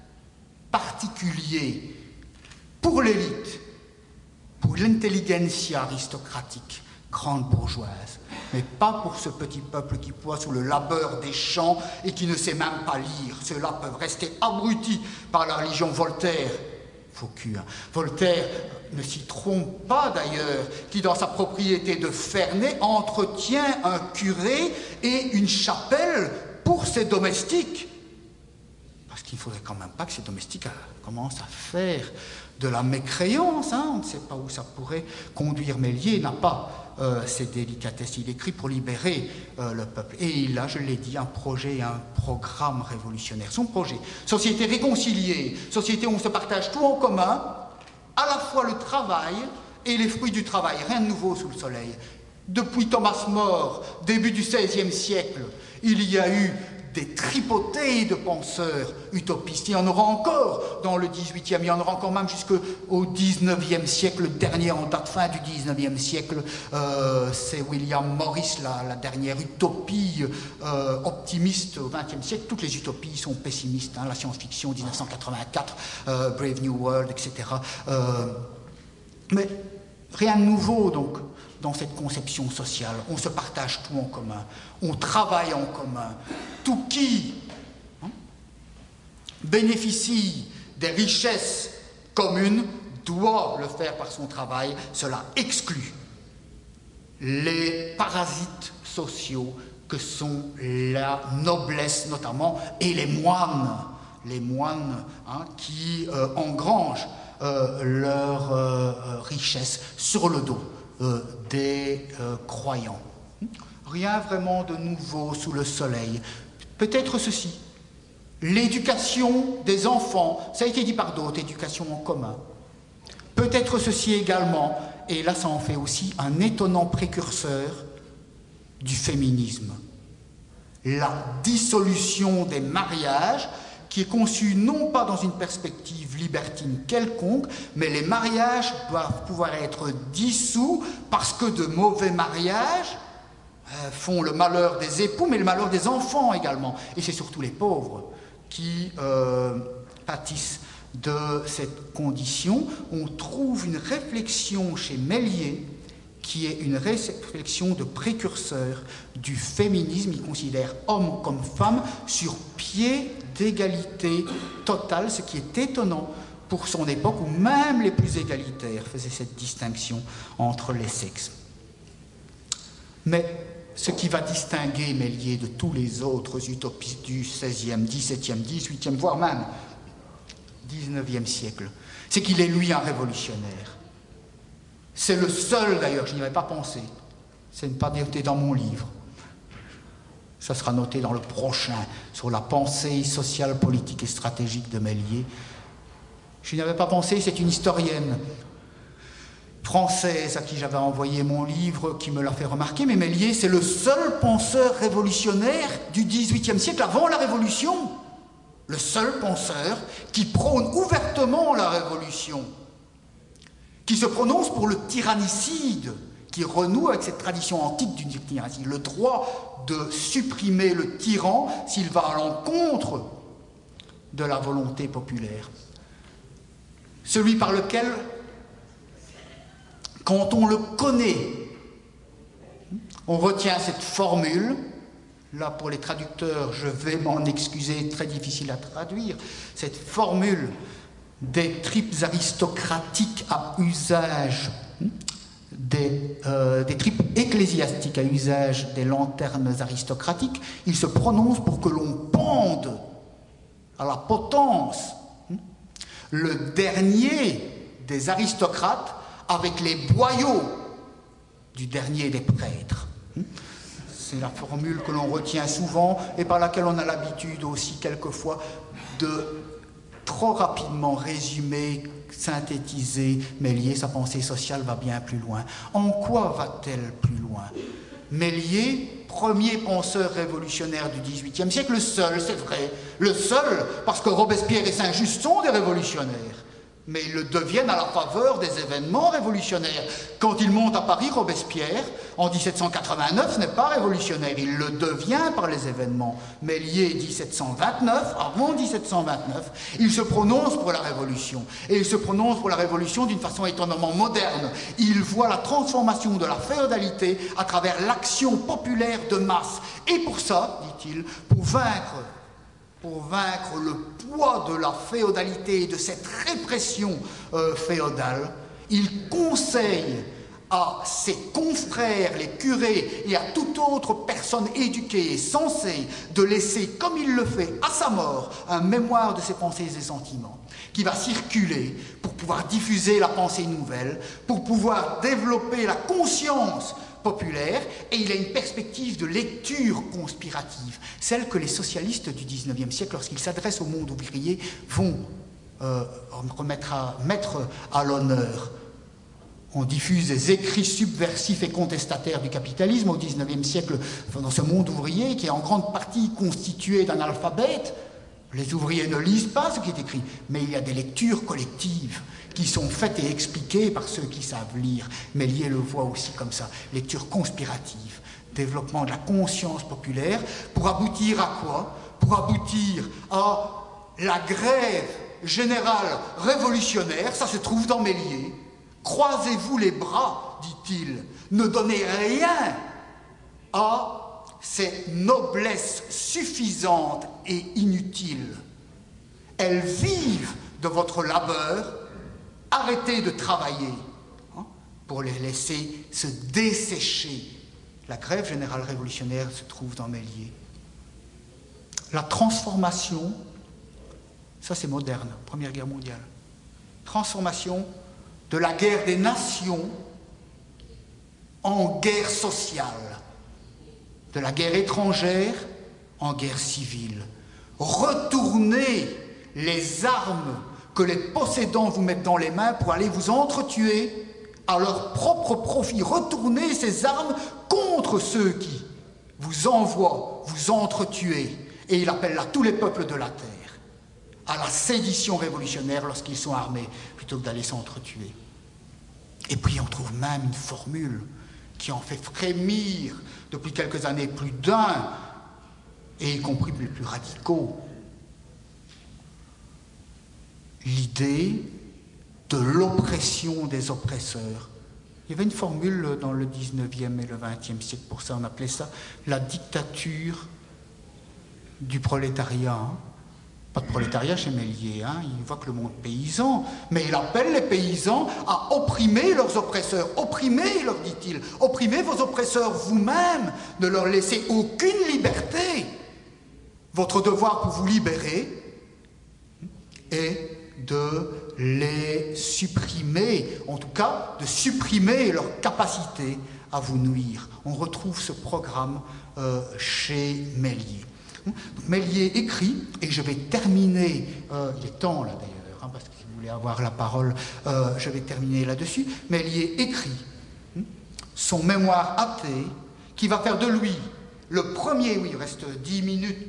B: particulier pour l'élite, pour l'intelligentsia aristocratique, grande bourgeoise, mais pas pour ce petit peuple qui ploie sous le labeur des champs et qui ne sait même pas lire. Ceux-là peuvent rester abrutis par la religion. Voltaire, faux cul, hein. Voltaire ne s'y trompe pas d'ailleurs, qui dans sa propriété de Ferney entretient un curé et une chapelle pour ses domestiques. Parce qu'il ne faudrait quand même pas que ces domestiques commencent à faire de la mécréance, hein. On ne sait pas où ça pourrait conduire. Méliès n'a pas euh, ces délicatesses. Il écrit pour libérer euh, le peuple. Et il a, je l'ai dit, un projet, un programme révolutionnaire. Son projet, société réconciliée, société où on se partage tout en commun, à la fois le travail et les fruits du travail. Rien de nouveau sous le soleil. Depuis Thomas More, début du seizième siècle, il y a eu des tripotées de penseurs utopistes. Il y en aura encore dans le dix-huitième, il y en aura encore même jusqu'au dix-neuvième siècle. Le dernier en date fin du dix-neuvième siècle, euh, c'est William Morris, la, la dernière utopie euh, optimiste au vingtième siècle. Toutes les utopies sont pessimistes, hein, la science-fiction, dix-neuf cent quatre-vingt-quatre, euh, Brave New World, et cetera. Euh, mais rien de nouveau, donc, dans cette conception sociale. On se partage tout en commun, on travaille en commun. Tout qui hein, bénéficie des richesses communes doit le faire par son travail. Cela exclut les parasites sociaux que sont la noblesse notamment et les moines, les moines hein, qui euh, engrangent euh, leur euh, richesse sur le dos Euh, des euh, croyants. Rien vraiment de nouveau sous le soleil. Peut-être ceci, l'éducation des enfants, ça a été dit par d'autres, éducation en commun. Peut-être ceci également, et là ça en fait aussi un étonnant précurseur du féminisme. La dissolution des mariages, qui est conçu non pas dans une perspective libertine quelconque, mais les mariages doivent pouvoir être dissous parce que de mauvais mariages euh, font le malheur des époux, mais le malheur des enfants également. Et c'est surtout les pauvres qui euh, pâtissent de cette condition. On trouve une réflexion chez Méliès qui est une réflexion de précurseur du féminisme. Il considère homme comme femme sur pied d'égalité totale, ce qui est étonnant pour son époque où même les plus égalitaires faisaient cette distinction entre les sexes. Mais ce qui va distinguer Méliès de tous les autres utopistes du seizième, dix-septième, dix-huitième, voire même dix-neuvième siècle, c'est qu'il est lui un révolutionnaire. C'est le seul, d'ailleurs, je n'y avais pas pensé, c'est pas noté dans mon livre. Ça sera noté dans le prochain, sur la pensée sociale, politique et stratégique de Méliès. Je n'y avais pas pensé, c'est une historienne française à qui j'avais envoyé mon livre qui me l'a fait remarquer, mais Méliès, c'est le seul penseur révolutionnaire du dix-huitième siècle, avant la Révolution. Le seul penseur qui prône ouvertement la Révolution, qui se prononce pour le tyrannicide, qui renoue avec cette tradition antique d'une tyrannie, le droit de supprimer le tyran s'il va à l'encontre de la volonté populaire. Celui par lequel, quand on le connaît, on retient cette formule. Là, pour les traducteurs, je vais m'en excuser, très difficile à traduire, cette formule des tripes aristocratiques à usage, des, euh, des tripes ecclésiastiques à usage des lanternes aristocratiques, il se prononce pour que l'on pende à la potence le dernier des aristocrates avec les boyaux du dernier des prêtres. C'est la formule que l'on retient souvent et par laquelle on a l'habitude aussi quelquefois de trop rapidement résumer, synthétiser. Méliès, sa pensée sociale va bien plus loin. En quoi va-t-elle plus loin? Méliès, premier penseur révolutionnaire du dix-huitième siècle, le seul, c'est vrai, le seul, parce que Robespierre et Saint-Just sont des révolutionnaires. Mais ils le deviennent à la faveur des événements révolutionnaires. Quand il monte à Paris, Robespierre, en mille sept cent quatre-vingt-neuf, ce n'est pas révolutionnaire, il le devient par les événements. Méliès, mille sept cent vingt-neuf, avant mille sept cent vingt-neuf, il se prononce pour la Révolution. Et il se prononce pour la Révolution d'une façon étonnamment moderne. Il voit la transformation de la féodalité à travers l'action populaire de masse. Et pour ça, dit-il, pour vaincre pour vaincre le poids de la féodalité et de cette répression euh, féodale, il conseille à ses confrères, les curés, et à toute autre personne éduquée et sensée de laisser, comme il le fait à sa mort, un mémoire de ses pensées et sentiments, qui va circuler pour pouvoir diffuser la pensée nouvelle, pour pouvoir développer la conscience populaire, et il a une perspective de lecture conspirative, celle que les socialistes du dix-neuvième siècle, lorsqu'ils s'adressent au monde ouvrier, vont euh, remettre à, mettre à l'honneur. On diffuse des écrits subversifs et contestataires du capitalisme au dix-neuvième siècle dans ce monde ouvrier qui est en grande partie constitué d'analphabètes. Les ouvriers ne lisent pas ce qui est écrit, mais il y a des lectures collectives qui sont faites et expliquées par ceux qui savent lire. Méliès le voit aussi comme ça, lecture conspirative, développement de la conscience populaire, pour aboutir à quoi? Pour aboutir à la grève générale révolutionnaire, ça se trouve dans Méliès. Croisez-vous les bras, dit-il, ne donnez rien à ces noblesses suffisantes et inutiles. Elles vivent de votre labeur, arrêtez de travailler hein, pour les laisser se dessécher. La grève générale révolutionnaire se trouve dans Méliès. La transformation, ça c'est moderne, Première Guerre mondiale. Transformation de la guerre des nations en guerre sociale, de la guerre étrangère en guerre civile. Retournez les armes que les possédants vous mettent dans les mains pour aller vous entretuer à leur propre profit. Retournez ces armes contre ceux qui vous envoient vous entretuer. Et il appelle là tous les peuples de la terre à la sédition révolutionnaire lorsqu'ils sont armés, plutôt que d'aller s'entretuer. Et puis on trouve même une formule qui en fait frémir depuis quelques années plus d'un, et y compris les plus radicaux. L'idée de l'oppression des oppresseurs. Il y avait une formule dans le dix-neuvième et le vingtième siècle pour ça, on appelait ça la dictature du prolétariat. Hein. Pas de prolétariat chez Méliès, hein. Il voit que le monde paysan, mais il appelle les paysans à opprimer leurs oppresseurs. Opprimez, leur dit-il, opprimez vos oppresseurs vous-même, ne leur laissez aucune liberté. Votre devoir pour vous libérer est de les supprimer, en tout cas de supprimer leur capacité à vous nuire. On retrouve ce programme euh, chez Méliès. Méliès écrit, et je vais terminer, euh, il est temps là d'ailleurs, hein, parce que si vous voulez avoir la parole, euh, je vais terminer là-dessus. Méliès écrit hein, son mémoire athée, qui va faire de lui le premier, oui, il reste dix minutes,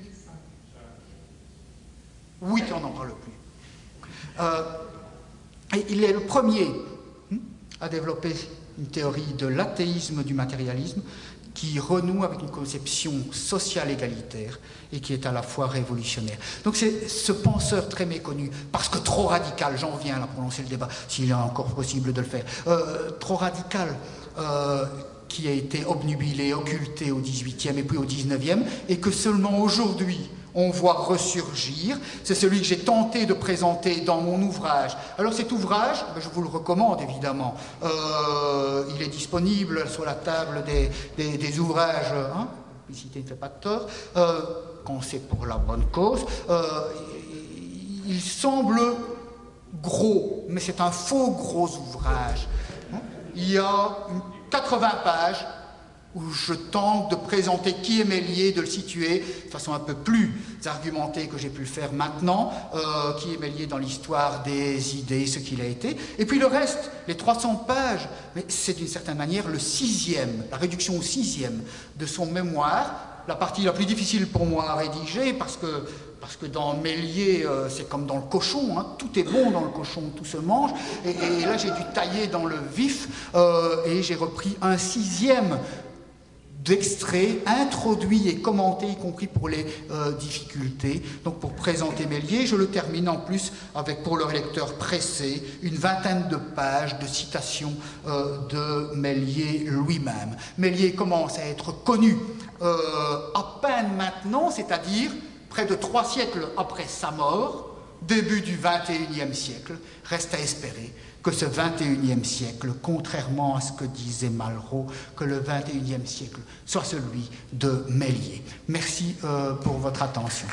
B: oui, on n'en parle plus. Euh, et il est le premier hein, à développer une théorie de l'athéisme du matérialisme qui renoue avec une conception sociale égalitaire et qui est à la fois révolutionnaire. Donc c'est ce penseur très méconnu, parce que trop radical, j'en viens là pour lancer le débat, s'il est encore possible de le faire, euh, trop radical, euh, qui a été obnubilé, occulté au dix-huitième et puis au dix-neuvième, et que seulement aujourd'hui on voit ressurgir. C'est celui que j'ai tenté de présenter dans mon ouvrage. Alors cet ouvrage, je vous le recommande évidemment, euh, il est disponible sur la table des, des, des ouvrages, hein, la publicité ne fait pas de tort, euh, quand c'est pour la bonne cause. Euh, il semble gros, mais c'est un faux gros ouvrage. Il y a quatre-vingts pages où je tente de présenter qui est Méliès, de le situer de façon un peu plus argumentée que j'ai pu le faire maintenant, euh, qui est Méliès dans l'histoire des idées, ce qu'il a été. Et puis le reste, les trois cents pages, mais c'est d'une certaine manière le sixième, la réduction au sixième de son mémoire, la partie la plus difficile pour moi à rédiger, parce que Parce que dans Méliès, euh, c'est comme dans le cochon, hein, tout est bon dans le cochon, tout se mange. Et, et là, j'ai dû tailler dans le vif euh, et j'ai repris un sixième d'extraits introduits et commentés, y compris pour les euh, difficultés. Donc pour présenter Méliès, je le termine en plus avec, pour le lecteur pressé, une vingtaine de pages de citations euh, de Méliès lui-même. Méliès commence à être connu euh, à peine maintenant, c'est-à-dire près de trois siècles après sa mort, début du vingt et unième siècle. Reste à espérer que ce vingt et unième siècle, contrairement à ce que disait Malraux, que le vingt et unième siècle soit celui de Méliès. Merci euh, pour votre attention.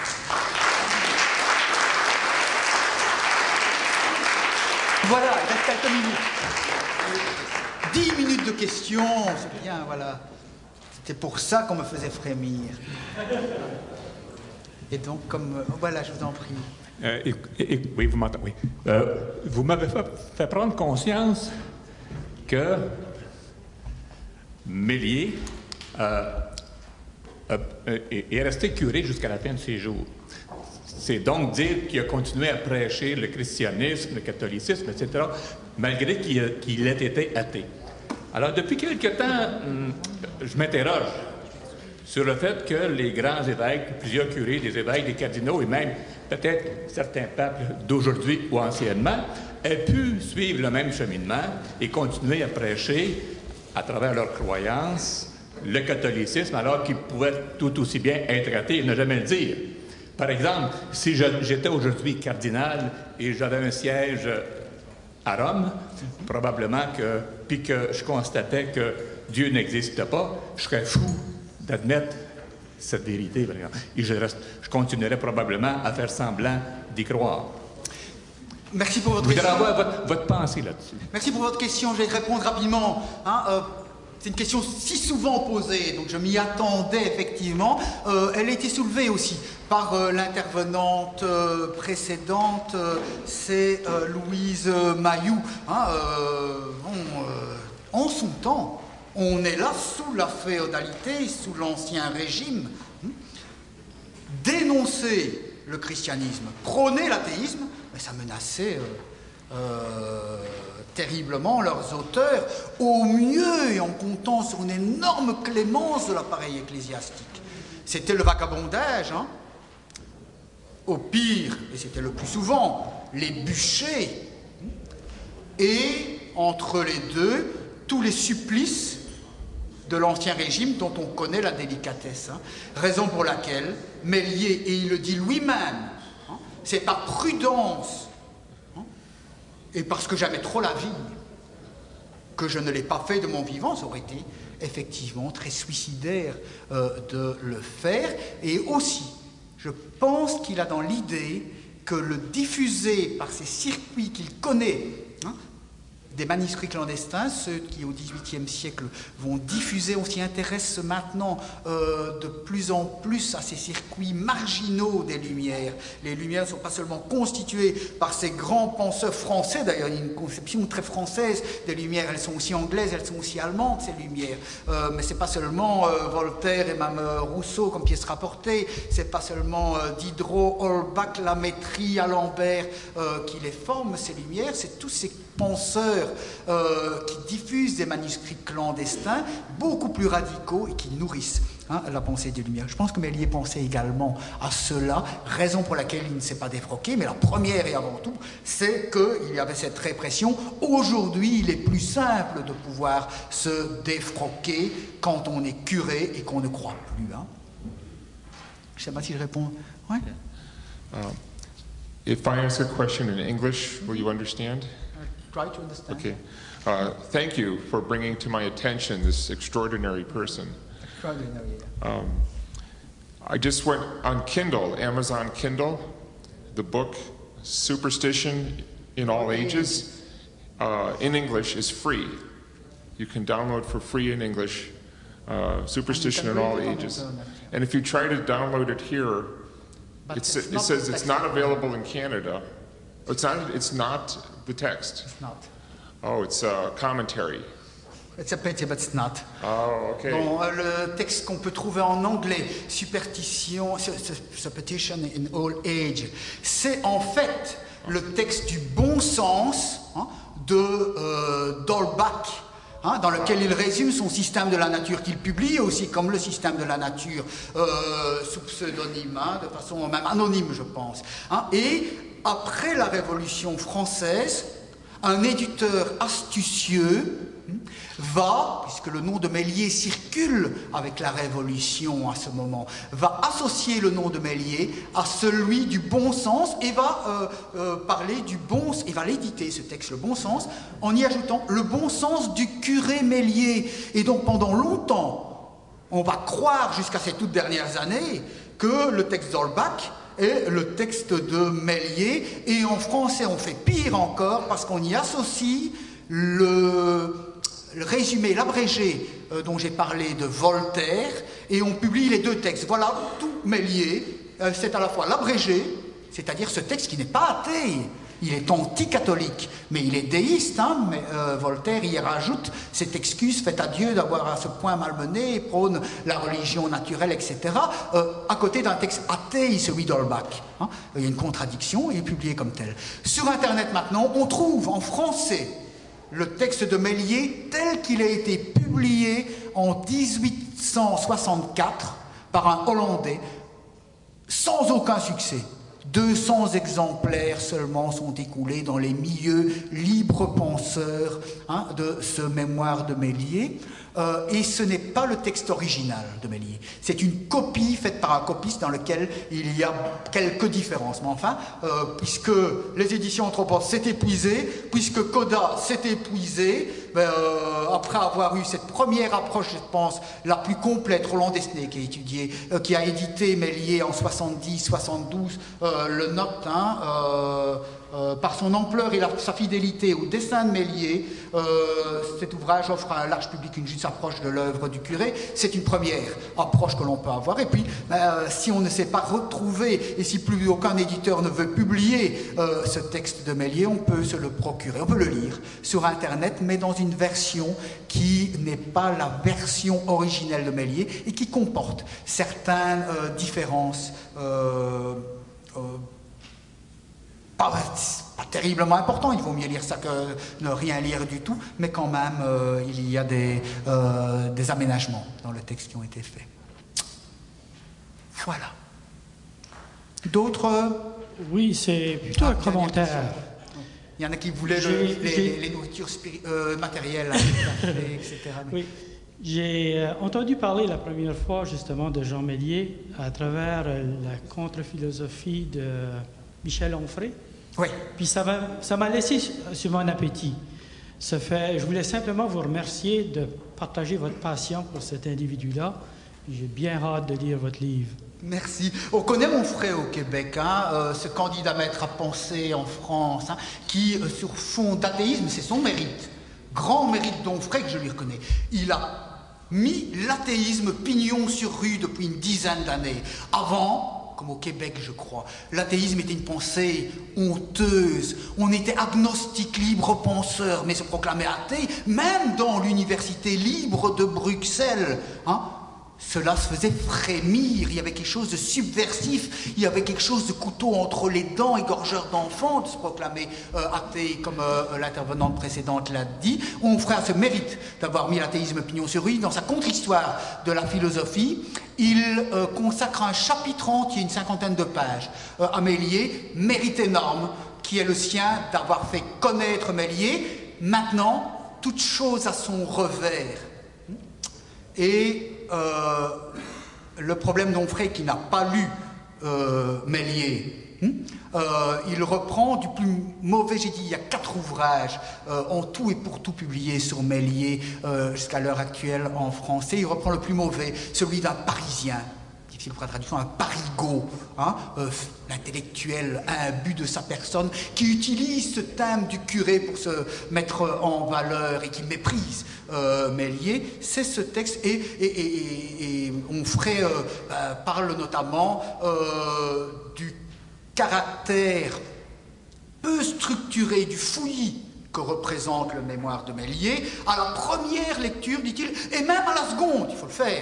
B: Voilà, il reste quelques minutes. Dix minutes de questions, c'est bien, voilà. C'était pour ça qu'on me faisait frémir. Et donc, comme... Euh, voilà, je vous en prie.
C: Euh, et, et, oui, vous m'entendez. Oui. Euh, vous m'avez fait, fait prendre conscience que Méliès euh, euh, est, est resté curé jusqu'à la fin de ses jours. C'est donc dire qu'il a continué à prêcher le christianisme, le catholicisme, et cetera, malgré qu'il, qu'il ait été athée. Alors, depuis quelque temps, je m'interroge sur le fait que les grands évêques, plusieurs curés, des évêques, des cardinaux et même peut-être certains papes d'aujourd'hui ou anciennement, aient pu suivre le même cheminement et continuer à prêcher à travers leurs croyances le catholicisme, alors qu'ils pouvaient tout aussi bien être athées et ne jamais le dire. Par exemple, si je, j'étais aujourd'hui cardinal et j'avais un siège à Rome, probablement que, puis que je constatais que Dieu n'existe pas, je serais fou d'admettre cette vérité, par exemple. Et je, reste, je continuerai probablement à faire semblant d'y croire.
B: Merci pour votre
C: Vous
B: question.
C: Vous devez avoir votre, votre pensée là-dessus.
B: Merci pour votre question. Je vais répondre rapidement. Hein, euh, c'est une question si souvent posée, donc je m'y attendais effectivement. Euh, elle a été soulevée aussi par euh, l'intervenante euh, précédente, euh, c'est euh, Louise Mailloux. Hein, euh, bon, euh, en son temps, on est là sous la féodalité, sous l'Ancien Régime. Dénoncer le christianisme, prôner l'athéisme, mais ça menaçait euh, euh, terriblement leurs auteurs, au mieux et en comptant sur une énorme clémence de l'appareil ecclésiastique. C'était le vagabondage, hein. Au pire, et c'était le plus souvent, les bûchers, et entre les deux, tous les supplices de l'Ancien Régime dont on connaît la délicatesse. Hein. Raison pour laquelle Méliès, et il le dit lui-même, hein, c'est par prudence, hein, et parce que j'aimais trop la vie, que je ne l'ai pas fait de mon vivant. Ça aurait été effectivement très suicidaire euh, de le faire. Et aussi, je pense qu'il a dans l'idée que le diffuser par ces circuits qu'il connaît, hein, des manuscrits clandestins, ceux qui au dix-huitième siècle vont diffuser, on s'y intéresse maintenant euh, de plus en plus à ces circuits marginaux des Lumières. Les Lumières ne sont pas seulement constituées par ces grands penseurs français, d'ailleurs il y a une conception très française des Lumières, elles sont aussi anglaises, elles sont aussi allemandes ces Lumières, euh, mais c'est pas seulement euh, Voltaire et même euh, Rousseau comme pièce rapportée, c'est pas seulement euh, Diderot, Holbach, Lamétrie, Alembert euh, qui les forment, ces Lumières, c'est tous ces penseurs euh, qui diffusent des manuscrits clandestins, beaucoup plus radicaux et qui nourrissent hein, la pensée des Lumières. Je pense que Méliès pensait également à cela, raison pour laquelle il ne s'est pas défroqué, mais la première et avant tout, c'est qu'il y avait cette répression. Aujourd'hui, il est plus simple de pouvoir se défroquer quand on est curé et qu'on ne croit plus. Hein. Je ne sais pas si je réponds. Ouais.
D: Um, if I ask a question in English, will you understand?
B: Try to understand.
D: Okay. Uh, thank you for bringing to my attention this extraordinary person.
B: Extraordinary. Yeah.
D: Um, I just went on Kindle, Amazon Kindle, the book Superstition in All Ages, uh, in English is free. You can download for free in English, uh, Superstition in All Ages. And if you try to download it here, it's, it says it's not available in Canada. It's not, it's not the text.
B: It's not.
D: Oh, it's a commentary.
B: It's a pity, but it's not.
D: Oh, okay.
B: Bon, euh, le texte qu'on peut trouver en anglais, Superstition, Superstition in All Age, c'est en fait le texte du bon sens hein, de euh, d'Holbach, hein, dans lequel il résume son système de la nature qu'il publie aussi comme le système de la nature euh, sous pseudonyme, hein, de façon même anonyme, je pense. Hein, et après la Révolution française, un éditeur astucieux va, puisque le nom de Méliès circule avec la Révolution à ce moment, va associer le nom de Méliès à celui du bon sens et va euh, euh, parler du bon, et va l'éditer ce texte, le bon sens, en y ajoutant le bon sens du curé Méliès. Et donc pendant longtemps, on va croire jusqu'à ces toutes dernières années que le texte d'Holbach est le texte de Méliès, et en français on fait pire encore parce qu'on y associe le... le résumé, l'abrégé euh, dont j'ai parlé de Voltaire, et on publie les deux textes. Voilà, tout Méliès, euh, c'est à la fois l'abrégé, c'est-à-dire ce texte qui n'est pas athée, il est anti-catholique, mais il est déiste, hein, mais euh, Voltaire y rajoute cette excuse faite à Dieu d'avoir à ce point malmené, prône la religion naturelle, et cetera, euh, à côté d'un texte athée, celui d'Holbach. Hein. Il y a une contradiction, et il est publié comme tel. Sur Internet maintenant, on trouve en français le texte de Méliès tel qu'il a été publié en dix-huit cent soixante-quatre par un Hollandais, sans aucun succès. deux cents exemplaires seulement sont écoulés dans les milieux libres penseurs hein, de ce mémoire de Méliès. Euh, et ce n'est pas le texte original de Méliès. C'est une copie faite par un copiste dans lequel il y a quelques différences. Mais enfin, euh, puisque les éditions Anthropos s'est épuisé, puisque Coda s'est épuisé, ben, euh, après avoir eu cette première approche, je pense, la plus complète, Roland Desnay, qui a étudié, euh, qui a édité Méliès en soixante-dix soixante-douze, euh, le note, hein, euh, Euh, par son ampleur et la, sa fidélité au dessin de Méliès, euh, cet ouvrage offre à un large public une juste approche de l'œuvre du curé. C'est une première approche que l'on peut avoir. Et puis, euh, si on ne s'est pas retrouvé et si plus aucun éditeur ne veut publier euh, ce texte de Méliès, on peut se le procurer, on peut le lire sur Internet, mais dans une version qui n'est pas la version originelle de Méliès et qui comporte certaines euh, différences euh, euh, Pas, pas terriblement important, il vaut mieux lire ça que ne rien lire du tout, mais quand même, euh, il y a des, euh, des aménagements dans le texte qui ont été faits. Voilà. D'autres?
E: Oui, c'est plutôt
B: ah,
E: un commentaire.
B: Il y en a qui voulaient le, les, les nourritures euh, matérielles, et cetera. Mais...
E: Oui. J'ai euh, entendu parler la première fois, justement, de Jean Méliès à travers euh, la contre-philosophie de Michel Onfray.
B: Oui.
E: Puis ça m'a, ça m'a laissé sur mon appétit. Ça fait, je voulais simplement vous remercier de partager votre passion pour cet individu-là. J'ai bien hâte de lire votre livre.
B: Merci. On connaît Onfray au Québec, hein, euh, ce candidat maître à penser en France, hein, qui, euh, sur fond d'athéisme, c'est son mérite. Grand mérite d'Onfray que je lui reconnais. Il a mis l'athéisme pignon sur rue depuis une dizaine d'années. Avant... comme au Québec, je crois. L'athéisme était une pensée honteuse. On était agnostique, libre penseur, mais se proclamait athée, même dans l'université libre de Bruxelles. Hein. cela se faisait frémir, il y avait quelque chose de subversif, il y avait quelque chose de couteau entre les dents, égorgeur d'enfants, de se proclamer euh, athée, comme euh, l'intervenante précédente l'a dit. Onfray se mérite d'avoir mis l'athéisme pignon sur rue dans sa contre-histoire de la philosophie. Il euh, consacre un chapitre entier, une cinquantaine de pages, euh, à Méliès, mérite énorme, qui est le sien d'avoir fait connaître Méliès. Maintenant, toute chose a son revers. Et euh, le problème d'Onfray, qui n'a pas lu euh, Méliès, hein, euh, il reprend du plus mauvais, j'ai dit, il y a quatre ouvrages euh, en tout et pour tout publiés sur Méliès euh, jusqu'à l'heure actuelle en français. Il reprend le plus mauvais, celui d'un Parisien, difficile pour la traduction, un parigot, hein, euh, l'intellectuel imbu de sa personne, qui utilise ce thème du curé pour se mettre en valeur et qui méprise euh, Méliès. C'est ce texte, et, et, et, et, et Onfray euh, euh, parle notamment euh, du caractère peu structuré, du fouillis que représente le mémoire de Méliès, à la première lecture, dit-il, et même à la seconde, il faut le faire,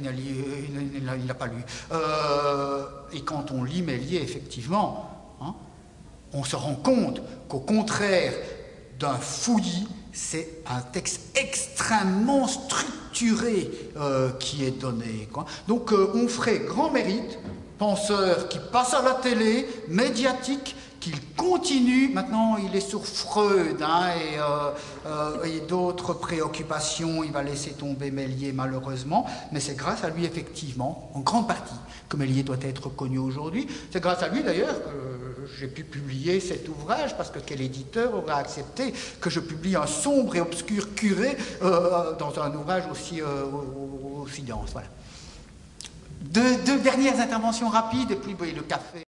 B: il n'a pas lu. Euh, et quand on lit Méliès, effectivement, hein, on se rend compte qu'au contraire d'un fouillis, c'est un texte extrêmement structuré euh, qui est donné, quoi. Donc euh, Onfray, grand mérite, penseur qui passe à la télé, médiatique, qu'il continue. Maintenant, il est sur Freud, hein, et, euh, euh, et d'autres préoccupations. Il va laisser tomber Méliès, malheureusement. Mais c'est grâce à lui, effectivement, en grande partie, que Méliès doit être connu aujourd'hui. C'est grâce à lui, d'ailleurs, que j'ai pu publier cet ouvrage, parce que quel éditeur aurait accepté que je publie un sombre et obscur curé euh, dans un ouvrage aussi, euh, aussi dense. Voilà. Deux, deux dernières interventions rapides, et puis oui, le café.